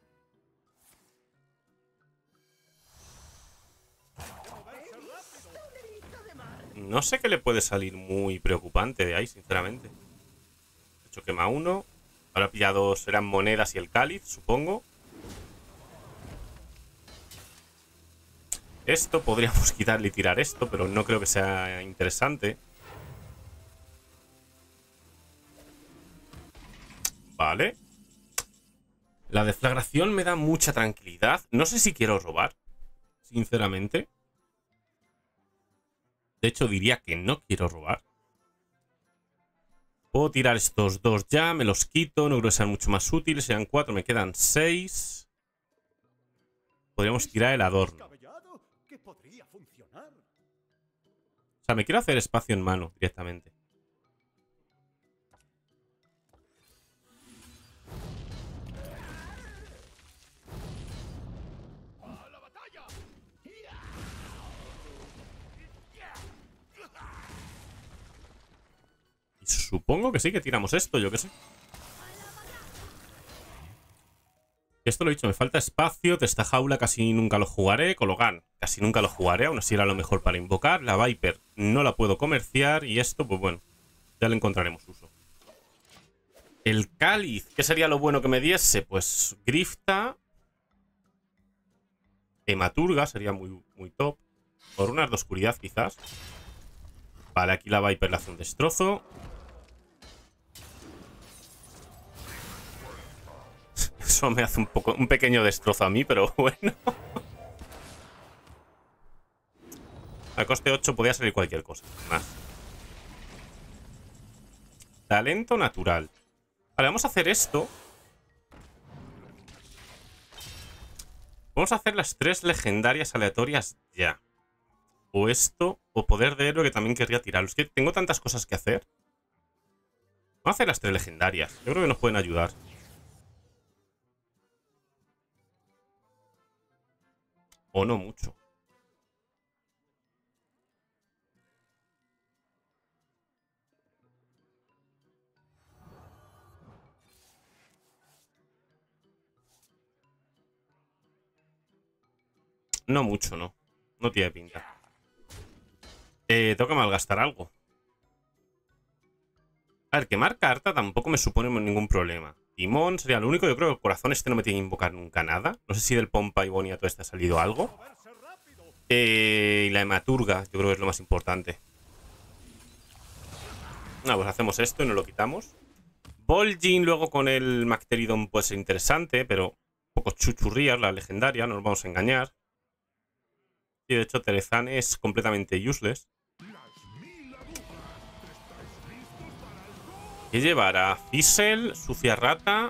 [SPEAKER 1] No sé qué le puede salir muy preocupante de ahí, sinceramente. De hecho, quema uno. Ahora pillado serán monedas y el cáliz, supongo. Esto podríamos quitarle y tirar esto, pero no creo que sea interesante. Vale. La deflagración me da mucha tranquilidad. No sé si quiero robar, sinceramente. De hecho, diría que no quiero robar. Puedo tirar estos dos ya, me los quito. No creo que sean mucho más útiles. Sean 4, me quedan 6. Podríamos tirar el adorno. O sea, me quiero hacer espacio en mano directamente. Y supongo que sí, que tiramos esto, yo qué sé. Esto lo he dicho, me falta espacio. Esta jaula casi nunca lo jugaré. Kologarn casi nunca lo jugaré. Aún así era lo mejor para invocar. La Viper no la puedo comerciar. Y esto, pues bueno, ya le encontraremos uso. El cáliz, ¿qué sería lo bueno que me diese? Pues Grifta. Hematurga sería muy top. Por unas de oscuridad quizás. Vale, aquí la Viper le hace un destrozo. Eso me hace un pequeño destrozo a mí, pero bueno. A coste 8 podía salir cualquier cosa. Más. Talento natural. Vale, vamos a hacer esto. Vamos a hacer las 3 legendarias aleatorias ya. O esto, o poder de héroe que también querría tirar. Es que tengo tantas cosas que hacer. Vamos a hacer las 3 legendarias. Yo creo que nos pueden ayudar. O no mucho. No mucho, no. No tiene pinta. Tengo que malgastar algo. A ver, quemar carta tampoco me supone ningún problema. Timón sería lo único. Yo creo que el corazón este no me tiene que invocar nunca nada. No sé si del Pompa y Boniato este ha salido algo. Y la Hematurga, yo creo que es lo más importante. Pues hacemos esto y nos lo quitamos. Vol'jin luego con el Macteridon puede ser interesante, pero un poco chuchurrías, la legendaria, no nos vamos a engañar. Y de hecho Terezane es completamente useless. ¿Qué llevará? Fizzle, Sucia Rata.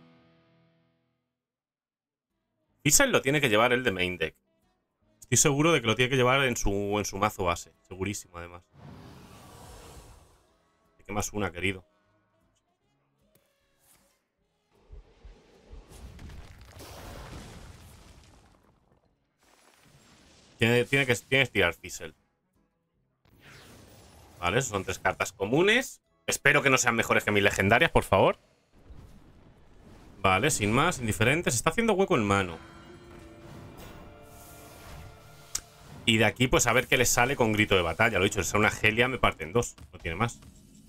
[SPEAKER 1] Fizzle lo tiene que llevar el de main deck. Estoy seguro de que lo tiene que llevar en su mazo base. Segurísimo, además. ¿Qué más una, querido? Tienes que tirar Fizzle. Vale, son 3 cartas comunes. Espero que no sean mejores que mis legendarias, por favor. Vale, sin más, indiferente. Se está haciendo hueco en mano. Y de aquí, pues a ver qué le sale con grito de batalla. Lo he dicho, si sale una Helia me parte en 2. No tiene más.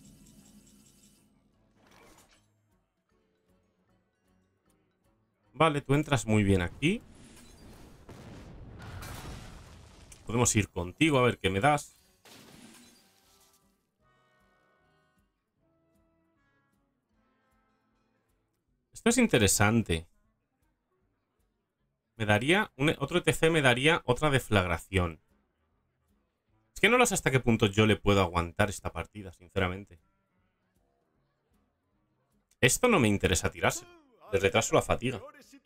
[SPEAKER 1] Vale, tú entras muy bien aquí. Podemos ir contigo a ver qué me das. Esto es interesante. Me daría... otro ETC me daría otra deflagración. Es que no lo sé hasta qué punto yo le puedo aguantar esta partida, sinceramente. Esto no me interesa tirarse. Le retraso la fatiga.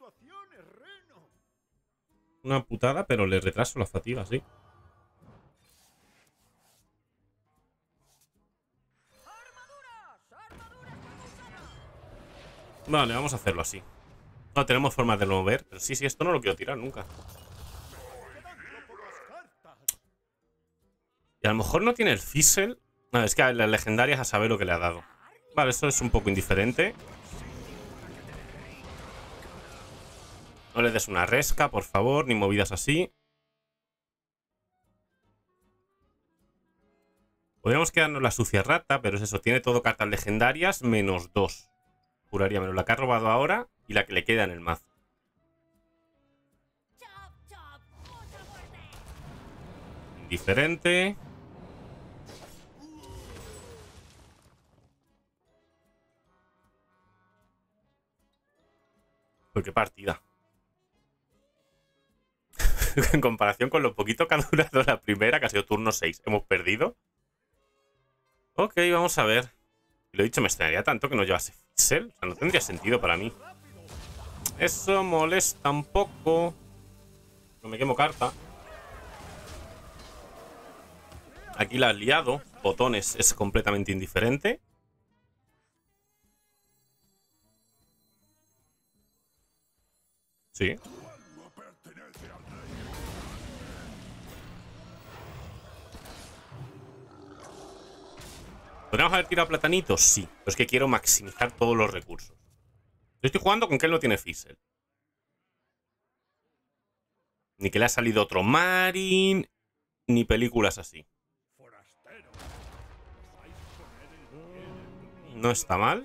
[SPEAKER 1] Una putada, pero le retraso la fatiga, sí. Vale, vamos a hacerlo así. No tenemos formas de mover, pero sí, esto no lo quiero tirar nunca. Y a lo mejor no tiene el Fizzle. No, es que a las legendarias a saber lo que le ha dado. Vale, eso es un poco indiferente. No le des una resca, por favor, ni movidas así. Podríamos quedarnos la Sucia Rata, pero es eso, tiene todo cartas legendarias menos 2. Juraría menos la que ha robado ahora y la que le queda en el mazo. Indiferente. Pues qué partida. En comparación con lo poquito que ha durado la primera, que ha sido turno 6, hemos perdido. Ok, vamos a ver. Lo he dicho, me extrañaría tanto que no llevase Fizzle. O sea, no tendría sentido para mí. Eso molesta un poco. No me quemo carta. Aquí la has liado. Botones es completamente indiferente. Sí. ¿Podríamos haber tirado platanitos? Sí. Pero es que quiero maximizar todos los recursos. Yo estoy jugando con que él no tiene Fizzle. Ni que le ha salido otro Marin. Ni películas así. No está mal.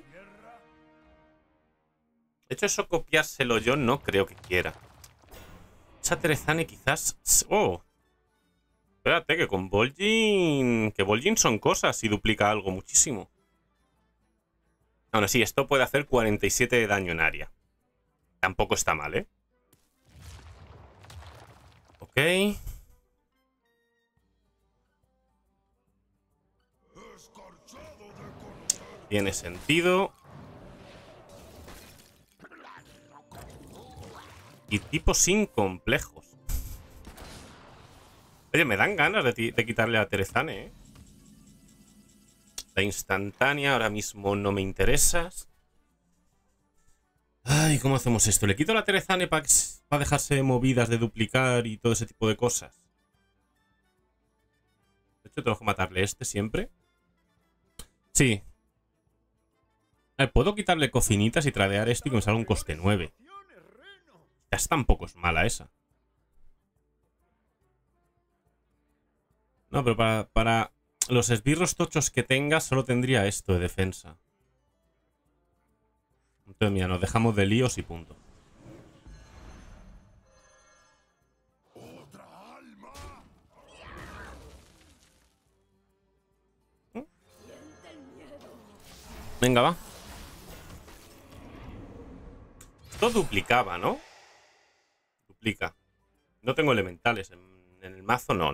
[SPEAKER 1] De hecho, eso copiárselo yo no creo que quiera. Esa Terezane quizás... ¡Oh! Espérate, que con Vol'jin... Que Vol'jin son cosas y duplica algo muchísimo. Bueno, sí, esto puede hacer 47 de daño en área. Tampoco está mal, ¿eh? Ok. Tiene sentido. Y tipos sin complejos. Oye, me dan ganas de quitarle a Terezane, ¿eh? La instantánea ahora mismo no me interesas. Ay, ¿cómo hacemos esto? ¿Le quito la Terezane para dejarse movidas de duplicar y todo ese tipo de cosas? De hecho, tengo que matarle este siempre. Sí. A ver, puedo quitarle cocinitas y tradear esto y que me salga un coste 9. Ya tampoco es mala esa. No, pero para los esbirros tochos que tengas solo tendría esto de defensa. Entonces, mira, nos dejamos de líos y punto. Venga, va. Esto duplicaba, ¿no? Duplica. No tengo elementales en el mazo. No.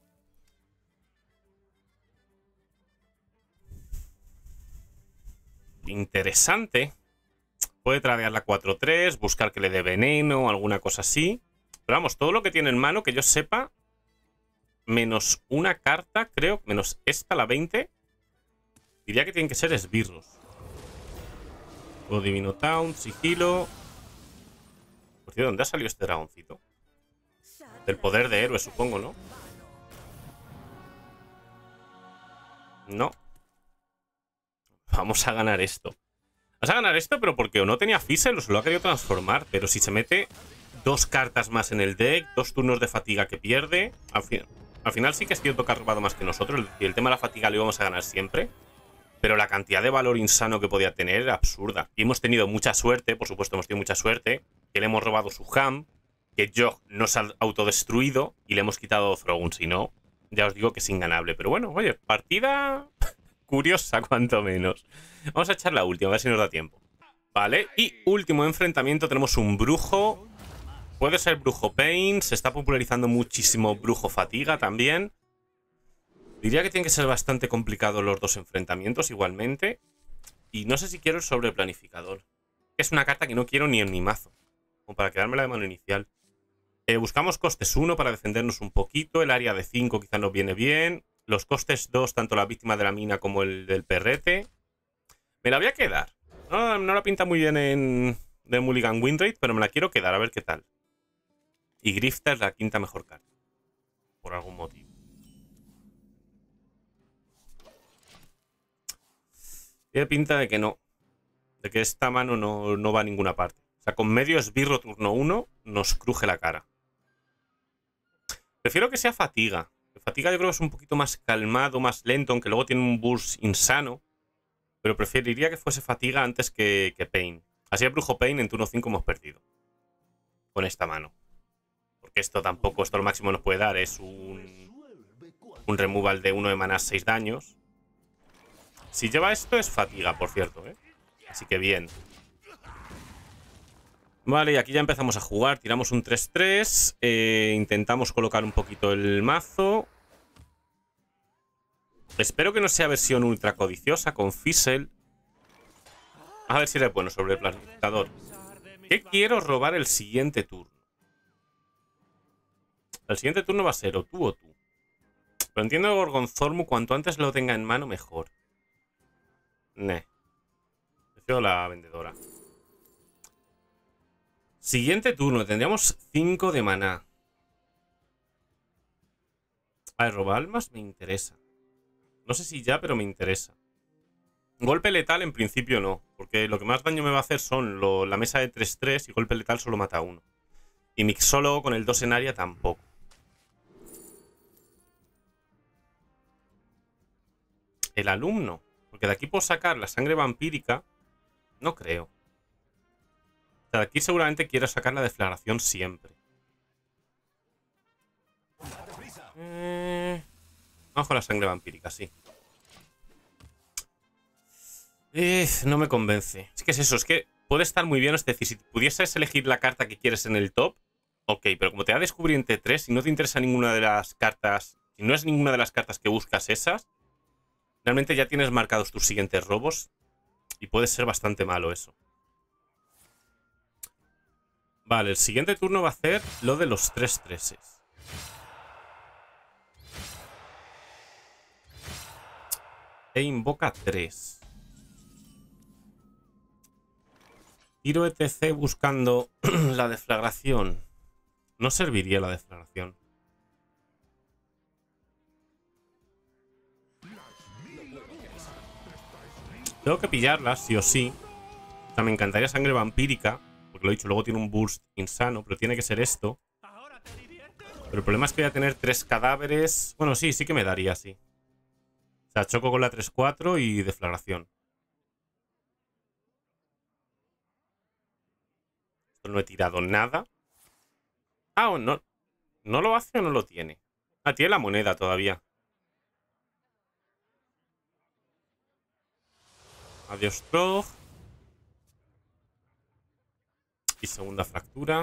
[SPEAKER 1] Interesante. Puede tradear la 4-3, buscar que le dé veneno o alguna cosa así. Pero vamos, todo lo que tiene en mano, que yo sepa, menos una carta, creo, menos esta, la 20, diría que tienen que ser esbirros. O Divino Town, sigilo. Por cierto, ¿dónde ha salido este dragoncito? Del poder de héroe, supongo, ¿no? No. Vamos a ganar esto. Vas a ganar esto, pero porque o no tenía Fizzle o se lo ha querido transformar. Pero si se mete 2 cartas más en el deck, 2 turnos de fatiga que pierde, al final sí que es cierto que ha robado más que nosotros. Y el tema de la fatiga lo íbamos a ganar siempre. Pero la cantidad de valor insano que podía tener era absurda. Y hemos tenido mucha suerte, por supuesto hemos tenido mucha suerte, que le hemos robado su ham, que Jog no se ha autodestruido y le hemos quitado Thrown. Si no, ya os digo que es inganable. Pero bueno, oye, partida curiosa cuanto menos. Vamos a echar la última, a ver si nos da tiempo. Vale, y último enfrentamiento, tenemos un brujo. Puede ser brujo Pain, se está popularizando muchísimo brujo fatiga también. Diría que tienen que ser bastante complicados los dos enfrentamientos igualmente. Y no sé si quiero el sobreplanificador. Es una carta que no quiero ni en mi mazo, como para quedármela de mano inicial. Buscamos costes 1 para defendernos un poquito. El área de 5 quizá nos viene bien. Los costes 2, tanto la víctima de la mina como el del perrete. Me la voy a quedar. No la pinta muy bien en de Mulligan Windrate, pero me la quiero quedar a ver qué tal. Y Grifta es la quinta mejor carta. Por algún motivo. Tiene pinta de que no. De que esta mano no va a ninguna parte. O sea, con medio esbirro turno 1 nos cruje la cara. Prefiero que sea fatiga. Fatiga yo creo que es un poquito más calmado, más lento, aunque luego tiene un burst insano. Pero preferiría que fuese fatiga antes que Pain. Así el brujo Pain en turno 5 hemos perdido. Con esta mano. Porque esto tampoco, esto lo máximo nos puede dar. Es un removal de 1 de maná 6 daños. Si lleva esto es fatiga, por cierto, ¿eh? Así que bien. Vale, y aquí ya empezamos a jugar. Tiramos un 3-3. Intentamos colocar un poquito el mazo. Espero que no sea versión ultra codiciosa con Fizzle. A ver si eres bueno sobre el planificador. ¿Qué quiero robar el siguiente turno? El siguiente turno va a ser o tú o tú. Pero entiendo que Gorgonzormu cuanto antes lo tenga en mano mejor. Prefiero la vendedora. Siguiente turno. Tendríamos 5 de maná. A ver, roba almas me interesa. No sé si ya, pero me interesa. Golpe letal en principio no. Porque lo que más daño me va a hacer son la mesa de 3-3 y golpe letal solo mata 1. Y Mixólogo con el 2 en área tampoco. El alumno. Porque de aquí puedo sacar la sangre vampírica. No creo. O sea, de aquí seguramente quiero sacar la deflagración siempre. Vamos con la sangre vampírica, sí. No me convence. Es que es eso, es que puede estar muy bien. Es decir, si pudieses elegir la carta que quieres en el top, ok, pero como te da descubriente 3, si no te interesa ninguna de las cartas, si no es ninguna de las cartas que buscas esas, realmente ya tienes marcados tus siguientes robos y puede ser bastante malo eso. Vale, el siguiente turno va a hacer lo de los 3-3. E invoca 3. Tiro ETC buscando la deflagración. No serviría la deflagración. Tengo que pillarla, sí o sí. O sea, me encantaría sangre vampírica. Porque lo he dicho, luego tiene un burst insano. Pero tiene que ser esto. Pero el problema es que voy a tener 3 cadáveres. Bueno, sí, sí que me daría, sí. O sea, choco con la 3-4 y deflagración. Esto no he tirado nada. Ah, no. ¿No lo hace o no lo tiene? Ah, tiene la moneda todavía. Adiós, Trog. Y segunda fractura,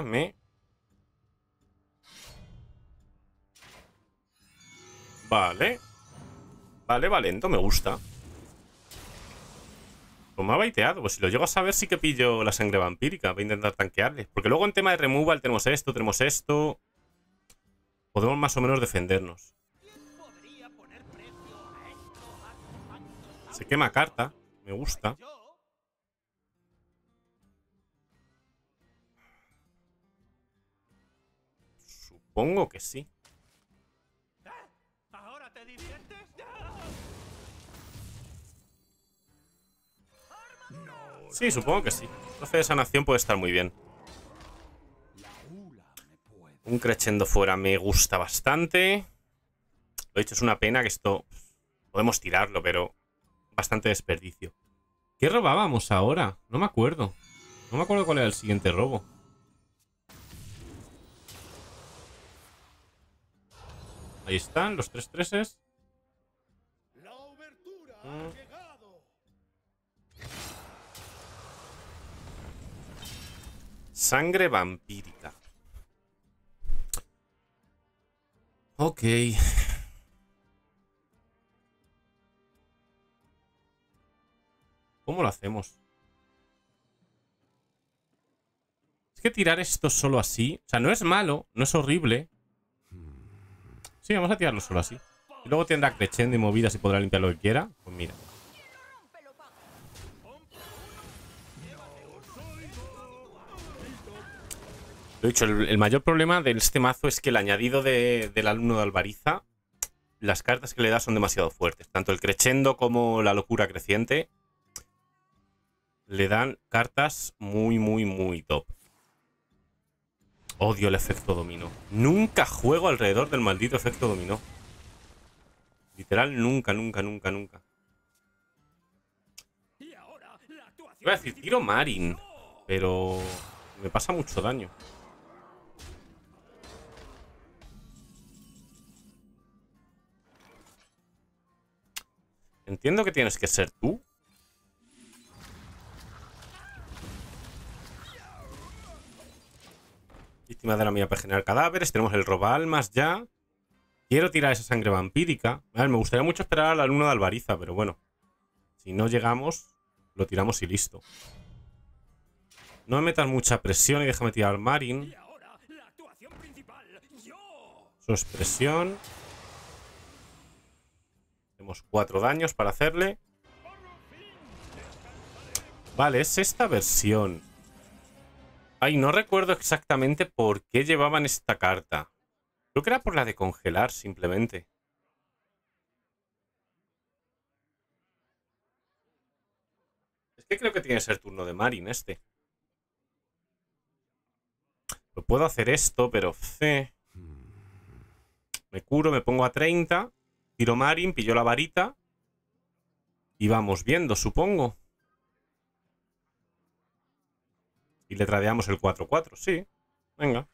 [SPEAKER 1] Vale. Vale, Valento, me gusta. Pues me ha baiteado. Pues si lo llego a saber sí que pillo la sangre vampírica. Voy a intentar tanquearle. Porque luego en tema de removal tenemos esto, tenemos esto. Podemos más o menos defendernos. Se quema carta. Me gusta. Supongo que sí.
[SPEAKER 3] ¿Ahora te diviertes?
[SPEAKER 1] Sí, supongo que sí. El de sanación puede estar muy bien. Un crescendo fuera me gusta bastante. Lo dicho, es una pena que esto... Podemos tirarlo, pero... Bastante desperdicio. ¿Qué robábamos ahora? No me acuerdo. No me acuerdo cuál era el siguiente robo. Ahí están, los 3-3. Sangre vampírica. Ok. ¿Cómo lo hacemos? Es que tirar esto solo así... O sea, no es malo, no es horrible. Sí, vamos a tirarlo solo así. Y luego tendrá crescendo y movidas y podrá limpiar lo que quiera. Pues mira. Lo he dicho, el mayor problema de este mazo es que el añadido del alumno de Alvariza, las cartas que le da son demasiado fuertes. Tanto el crescendo como la locura creciente le dan cartas muy, muy, muy top. Odio el efecto dominó. Nunca juego alrededor del maldito efecto dominó. Literal, nunca, nunca, nunca, nunca. Iba a decir, tiro Marin, pero me pasa mucho daño. Entiendo que tienes que ser tú. Víctima de la mía para generar cadáveres. Tenemos el roba almas ya. Quiero tirar esa sangre vampírica. A ver, me gustaría mucho esperar al alumno de Alvariza, pero bueno. Si no llegamos, lo tiramos y listo. No me metas mucha presión y déjame tirar al Marin. Su expresión. Tenemos 4 daños para hacerle. Vale, es esta versión. Ay, no recuerdo exactamente por qué llevaban esta carta. Creo que era por la de congelar, simplemente. Es que creo que tiene que ser turno de Marin este. Lo puedo hacer esto, pero... Me curo, me pongo a 30. Tiro Marin, pillo la varita. Y vamos viendo, supongo. Y le tradeamos el 4-4, sí. Venga.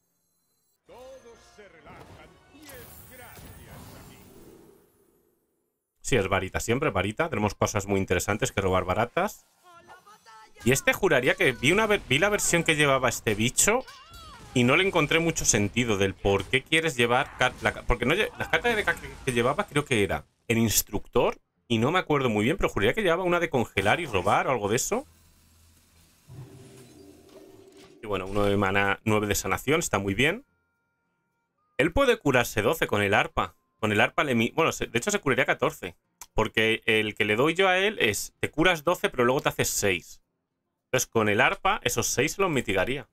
[SPEAKER 1] Sí, es varita, siempre varita. Tenemos cosas muy interesantes que robar baratas. Y este juraría que vi la versión que llevaba este bicho y no le encontré mucho sentido del por qué quieres llevar... Porque no, las cartas de deck que llevaba creo que era el instructor y no me acuerdo muy bien, pero juraría que llevaba una de congelar y robar o algo de eso. Y bueno, 1 de mana, 9 de sanación, está muy bien. Él puede curarse 12 con el arpa. Con el arpa bueno, de hecho se curaría 14. Porque el que le doy yo a él es, te curas 12 pero luego te haces 6. Entonces con el arpa esos 6 los mitigaría.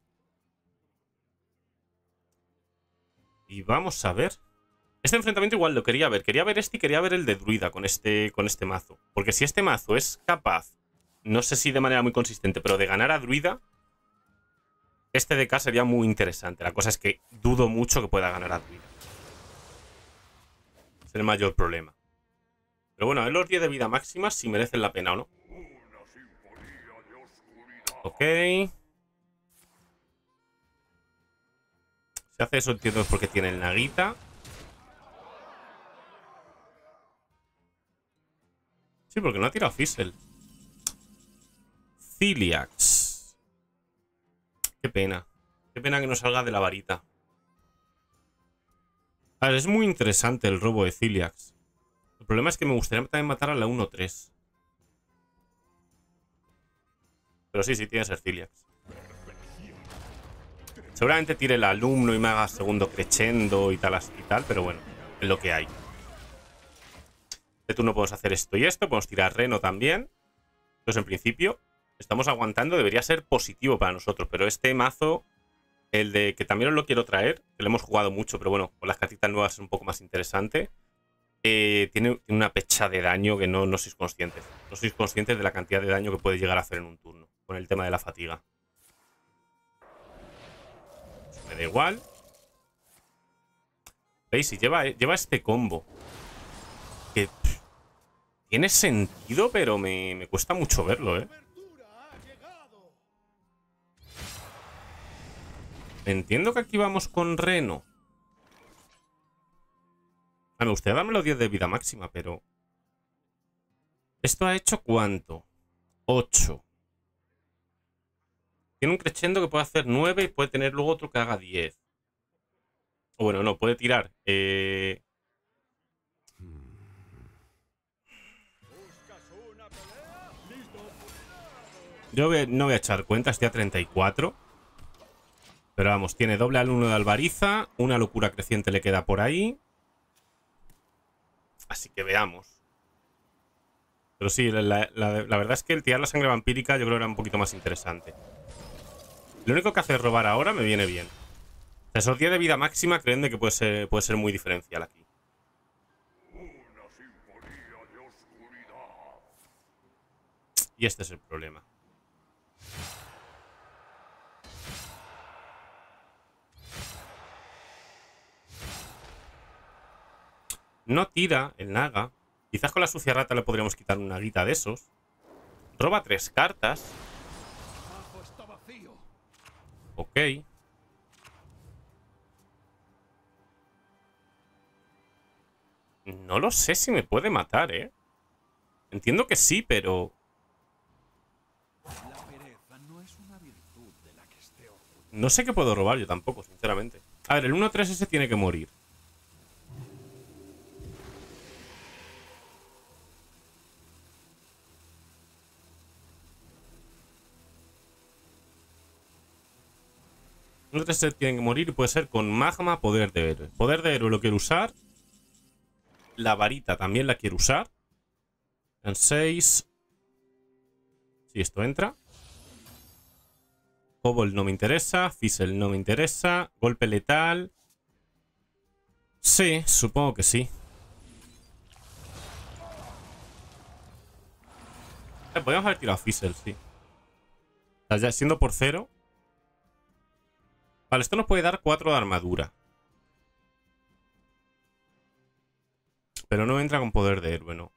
[SPEAKER 1] Y vamos a ver. Este enfrentamiento igual lo quería ver. Quería ver este y quería ver el de druida con este mazo. Porque si este mazo es capaz, no sé si de manera muy consistente, pero de ganar a druida, este DK sería muy interesante. La cosa es que dudo mucho que pueda ganar a druida. Es el mayor problema. Pero bueno, a ver los 10 de vida máxima si merecen la pena o no. Ok. Si hace eso entiendo es porque tiene el Nagita. Sí, porque no ha tirado Fizzle. Ciliax. Qué pena. Qué pena que no salga de la varita. A ver, es muy interesante el robo de Ciliax. El problema es que me gustaría también matar a la 1-3. Pero sí, tiene que ser Ciliax. Seguramente tire el alumno y me haga segundo crescendo y tal, pero bueno, es lo que hay. De turno podemos hacer esto y esto, podemos tirar Reno también. Entonces, en principio, estamos aguantando, debería ser positivo para nosotros. Pero este mazo, el de que también os lo quiero traer, que lo hemos jugado mucho, pero bueno, con las cartitas nuevas es un poco más interesante. Tiene una pecha de daño que no sois conscientes. No sois conscientes de la cantidad de daño que puede llegar a hacer en un turno, con el tema de la fatiga. Me da igual. ¿Veis? Si lleva este combo. Que tiene sentido, pero me cuesta mucho verlo, ¿eh? Entiendo que aquí vamos con Reno. Me gustaría darme los 10 de vida máxima, pero... ¿Esto ha hecho cuánto? 8. Tiene un crescendo que puede hacer 9 y puede tener luego otro que haga 10. O bueno, no, puede tirar. Yo no voy a echar cuenta, estoy a 34. Pero vamos, tiene doble al 1 de Albariza. Una locura creciente le queda por ahí. Así que veamos. Pero sí, la verdad es que el tirar la sangre vampírica yo creo que era un poquito más interesante. Lo único que hace es robar ahora me viene bien. Esos 10 de vida máxima, créanme que puede ser muy diferencial aquí. Y este es el problema. No tira el Naga. Quizás con la sucia rata le podríamos quitar una guita de esos. Roba 3 cartas. Ok. No lo sé si me puede matar, ¿eh? Entiendo que sí, pero... No sé qué puedo robar yo tampoco, sinceramente. A ver, el 1-3 ese tiene que morir. El 1-3 ese tiene que morir y puede ser con magma, poder de héroe. Poder de héroe lo quiero usar. La varita también la quiero usar. En 6. Si esto entra. Kobold no me interesa. Fizzle no me interesa. Golpe letal. Sí, supongo que sí. Podríamos haber tirado Fizzle, sí. O sea, ya siendo por 0. Vale, esto nos puede dar 4 de armadura. Pero no entra con poder de héroe, ¿no?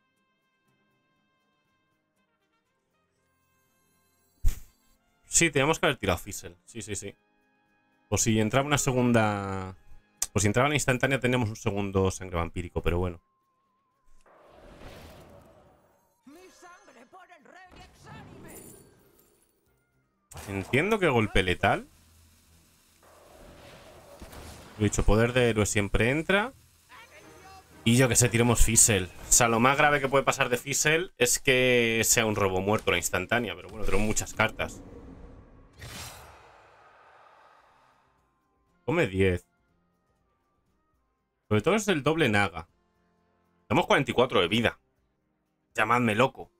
[SPEAKER 1] Sí, teníamos que haber tirado Fizzle. Sí. O si entraba una segunda... O si entraba en instantánea teníamos un segundo sangre vampírico, pero bueno. Entiendo que golpe letal. Lo he dicho, poder de héroe siempre entra. Y yo que sé, tiremos Fizzle. O sea, lo más grave que puede pasar de Fizzle es que sea un robo muerto la instantánea. Pero bueno, tenemos muchas cartas. come 10. Sobre todo es el doble Naga. Tenemos 44 de vida. Llamadme loco.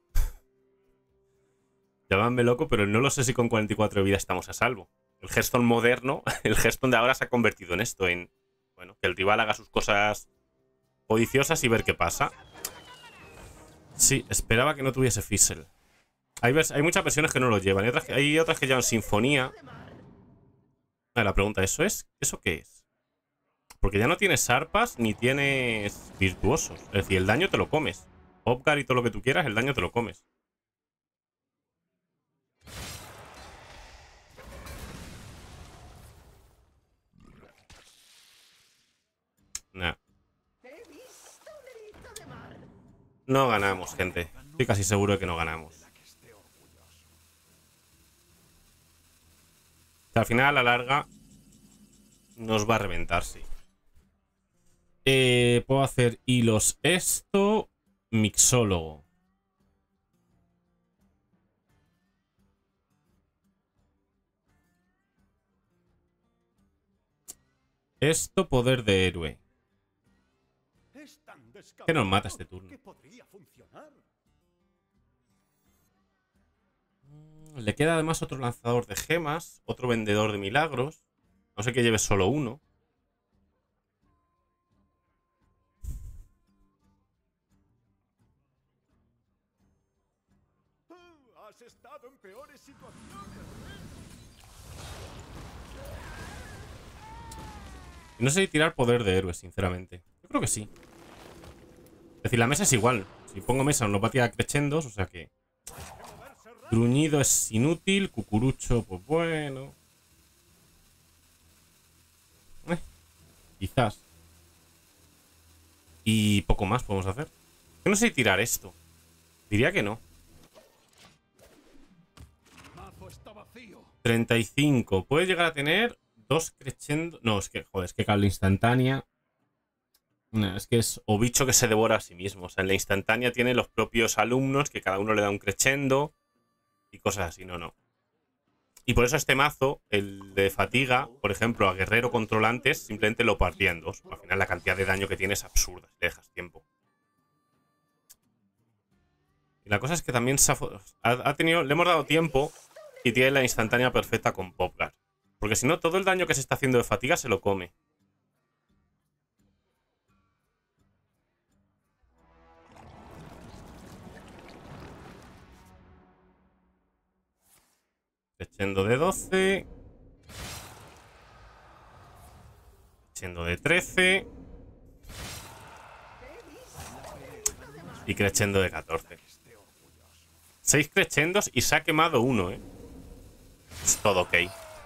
[SPEAKER 1] Llamadme loco, pero no lo sé si con 44 de vida estamos a salvo. El Hearthstone moderno, el Hearthstone de ahora se ha convertido en esto, en... Bueno, que el rival haga sus cosas codiciosas y ver qué pasa. Sí, esperaba que no tuviese Fizzle. Hay muchas versiones que no lo llevan. Hay otras que llevan Sinfonía. La pregunta, ¿eso qué es? Porque ya no tienes arpas ni tienes virtuosos. Es decir, el daño te lo comes. Hopgar y todo lo que tú quieras, el daño te lo comes. Nah. No ganamos, gente. Estoy casi seguro de que no ganamos. Que al final, a la larga, nos va a reventar, sí. Puedo hacer hilos esto, mixólogo. Esto, poder de héroe. ¿Qué nos mata este turno? Le queda además otro lanzador de gemas, otro vendedor de milagros. No sé que lleve solo uno.
[SPEAKER 4] Has estado en peores situaciones.
[SPEAKER 1] No sé si tirar poder de héroe, sinceramente. Yo creo que sí. Es decir, la mesa es igual. Si pongo mesa no va a tirar crescendos, o sea que... Gruñido es inútil. Cucurucho, pues bueno. Quizás. Y poco más podemos hacer. Yo no sé si tirar esto. Diría que no. 35. Puede llegar a tener 2 crescendo. No, es que, joder, es que cable instantánea. No, es que es o bicho que se devora a sí mismo. O sea, en la instantánea tiene los propios alumnos que cada uno le da un crescendo y cosas así. No. Y por eso este mazo, el de fatiga, por ejemplo, a guerrero controlantes, simplemente lo partía en dos. Al final la cantidad de daño que tiene es absurda si le dejas tiempo. Y la cosa es que también le hemos dado tiempo y tiene la instantánea perfecta con Popgar. Porque si no, todo el daño que se está haciendo de fatiga se lo come. Echendo de 12. Echendo de 13. Y crescendo de 14. 6 crescendos y se ha quemado uno, ¿eh? Es todo ok.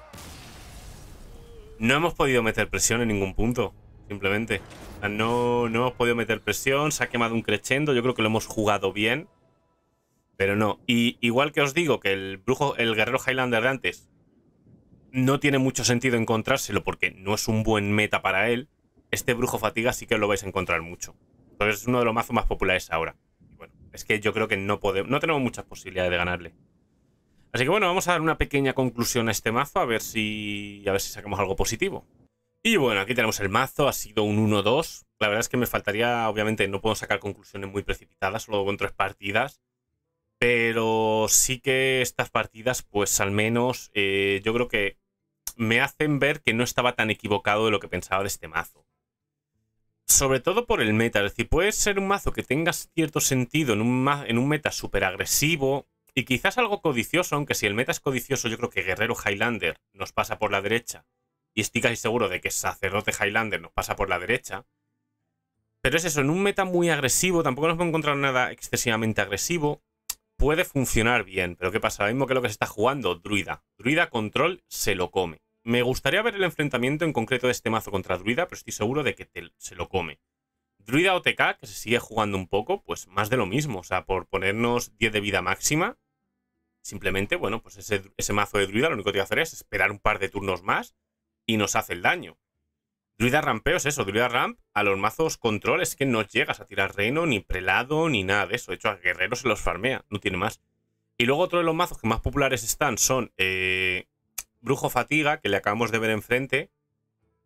[SPEAKER 1] No hemos podido meter presión en ningún punto. Simplemente. O sea, no hemos podido meter presión. Se ha quemado un crescendo. Yo creo que lo hemos jugado bien. Pero no. Y igual que os digo que el guerrero Highlander de antes no tiene mucho sentido encontrárselo porque no es un buen meta para él, este brujo fatiga sí que lo vais a encontrar mucho. Entonces es uno de los mazos más populares ahora. Y bueno, es que yo creo que no tenemos muchas posibilidades de ganarle. Así que bueno, vamos a dar una pequeña conclusión a este mazo a ver si sacamos algo positivo. Y bueno, aquí tenemos el mazo, ha sido un 1-2. La verdad es que me faltaría, obviamente no puedo sacar conclusiones muy precipitadas, solo con 3 partidas. Pero sí que estas partidas, pues al menos yo creo que me hacen ver que no estaba tan equivocado de lo que pensaba de este mazo. Sobre todo por el meta, es decir, puede ser un mazo que tenga cierto sentido en un meta súper agresivo y quizás algo codicioso, aunque si el meta es codicioso yo creo que Guerrero Highlander nos pasa por la derecha y estoy casi seguro de que Sacerdote Highlander nos pasa por la derecha. Pero es eso, en un meta muy agresivo, tampoco nos hemos encontrado nada excesivamente agresivo. Puede funcionar bien, pero ¿qué pasa? Lo mismo que lo que se está jugando, Druida. Druida control se lo come. Me gustaría ver el enfrentamiento en concreto de este mazo contra Druida, pero estoy seguro de que se lo come. Druida OTK, que se sigue jugando un poco, pues más de lo mismo. O sea, por ponernos 10 de vida máxima, simplemente, bueno, pues ese mazo de Druida lo único que tiene que hacer es esperar un par de turnos más y nos hace el daño. Druida rampeo es eso, Druida ramp a los mazos control es que no llegas a tirar reino, ni prelado, ni nada de eso. De hecho, a guerreros se los farmea, no tiene más. Y luego otro de los mazos que más populares están son Brujo Fatiga, que le acabamos de ver enfrente,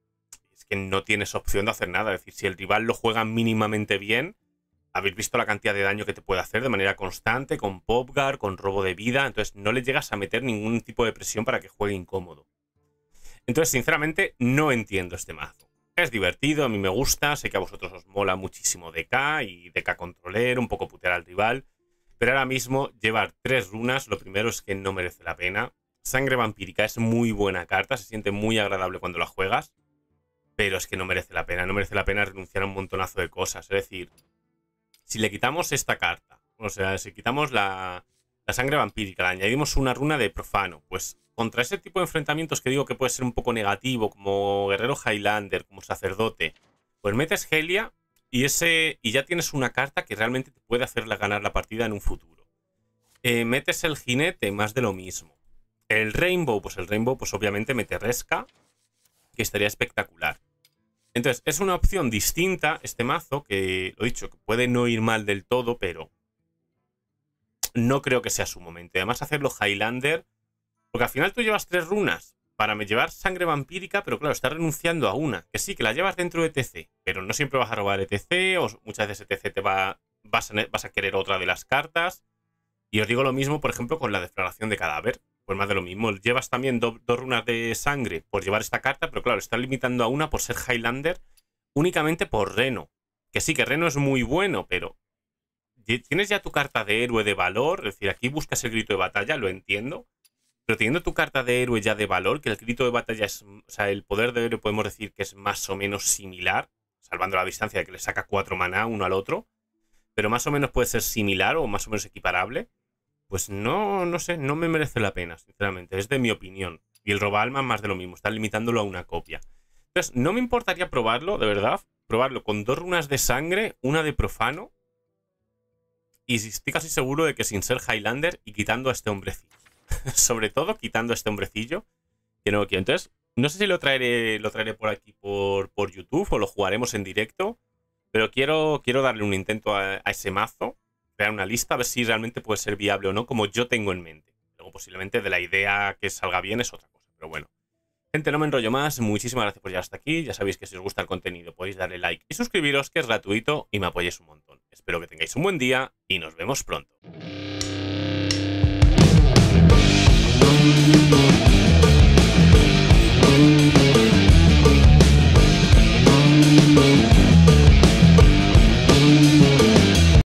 [SPEAKER 1] que no tienes opción de hacer nada. Es decir, si el rival lo juega mínimamente bien, habéis visto la cantidad de daño que te puede hacer de manera constante, con Popguard, con robo de vida. Entonces no le llegas a meter ningún tipo de presión para que juegue incómodo. Entonces, sinceramente, no entiendo este mazo. Es divertido, a mí me gusta, sé que a vosotros os mola muchísimo DK y DK controler, un poco putear al rival. Pero ahora mismo llevar 3 runas, lo primero es que no merece la pena. Sangre vampírica es muy buena carta, se siente muy agradable cuando la juegas. Pero es que no merece la pena, no merece la pena renunciar a un montonazo de cosas. Es decir, si le quitamos esta carta, o sea, si quitamos la sangre vampírica, le añadimos una runa de profano, pues contra ese tipo de enfrentamientos que digo que puede ser un poco negativo, como guerrero Highlander, como sacerdote, pues metes Helia y ya tienes una carta que realmente te puede hacer ganar la partida en un futuro. Metes el jinete, más de lo mismo. El Rainbow, pues obviamente mete Resca, que estaría espectacular. Entonces, es una opción distinta este mazo, que lo he dicho, que puede no ir mal del todo, pero no creo que sea su momento. Y además hacerlo Highlander, porque al final tú llevas 3 runas para llevar sangre vampírica, pero claro, estás renunciando a una. Que sí, que la llevas dentro de ETC, pero no siempre vas a robar ETC, o muchas veces ETC vas a querer otra de las cartas. Y os digo lo mismo, por ejemplo, con la deflagración de cadáver. Pues más de lo mismo. Llevas también 2 runas de sangre por llevar esta carta, pero claro, estás limitando a una por ser Highlander únicamente por Reno. Que sí, que Reno es muy bueno, pero tienes ya tu carta de héroe de valor. Es decir, aquí buscas el grito de batalla, lo entiendo. Pero teniendo tu carta de héroe ya de valor, que el grito de batalla es... O sea, el poder de héroe podemos decir que es más o menos similar, salvando la distancia de que le saca 4 maná uno al otro. Pero más o menos puede ser similar o más o menos equiparable. Pues no sé, no me merece la pena, sinceramente. Es de mi opinión. Y el roba alma más de lo mismo. Están limitándolo a una copia. Entonces, no me importaría probarlo, de verdad. Probarlo con 2 runas de sangre, una de profano. Y estoy casi seguro de que sin ser Highlander y quitando a este hombrecillo. Sobre todo quitando a este hombrecillo, que no lo quiero. Entonces, no sé si lo traeré por aquí por YouTube o lo jugaremos en directo. Pero quiero darle un intento a ese mazo. Crear una lista, a ver si realmente puede ser viable o no, como yo tengo en mente. Luego posiblemente de la idea que salga bien es otra cosa, pero bueno. Gente, no me enrollo más, muchísimas gracias por llegar hasta aquí. Ya sabéis que si os gusta el contenido podéis darle like y suscribiros, que es gratuito y me apoyéis un montón. Espero que tengáis un buen día y nos vemos pronto.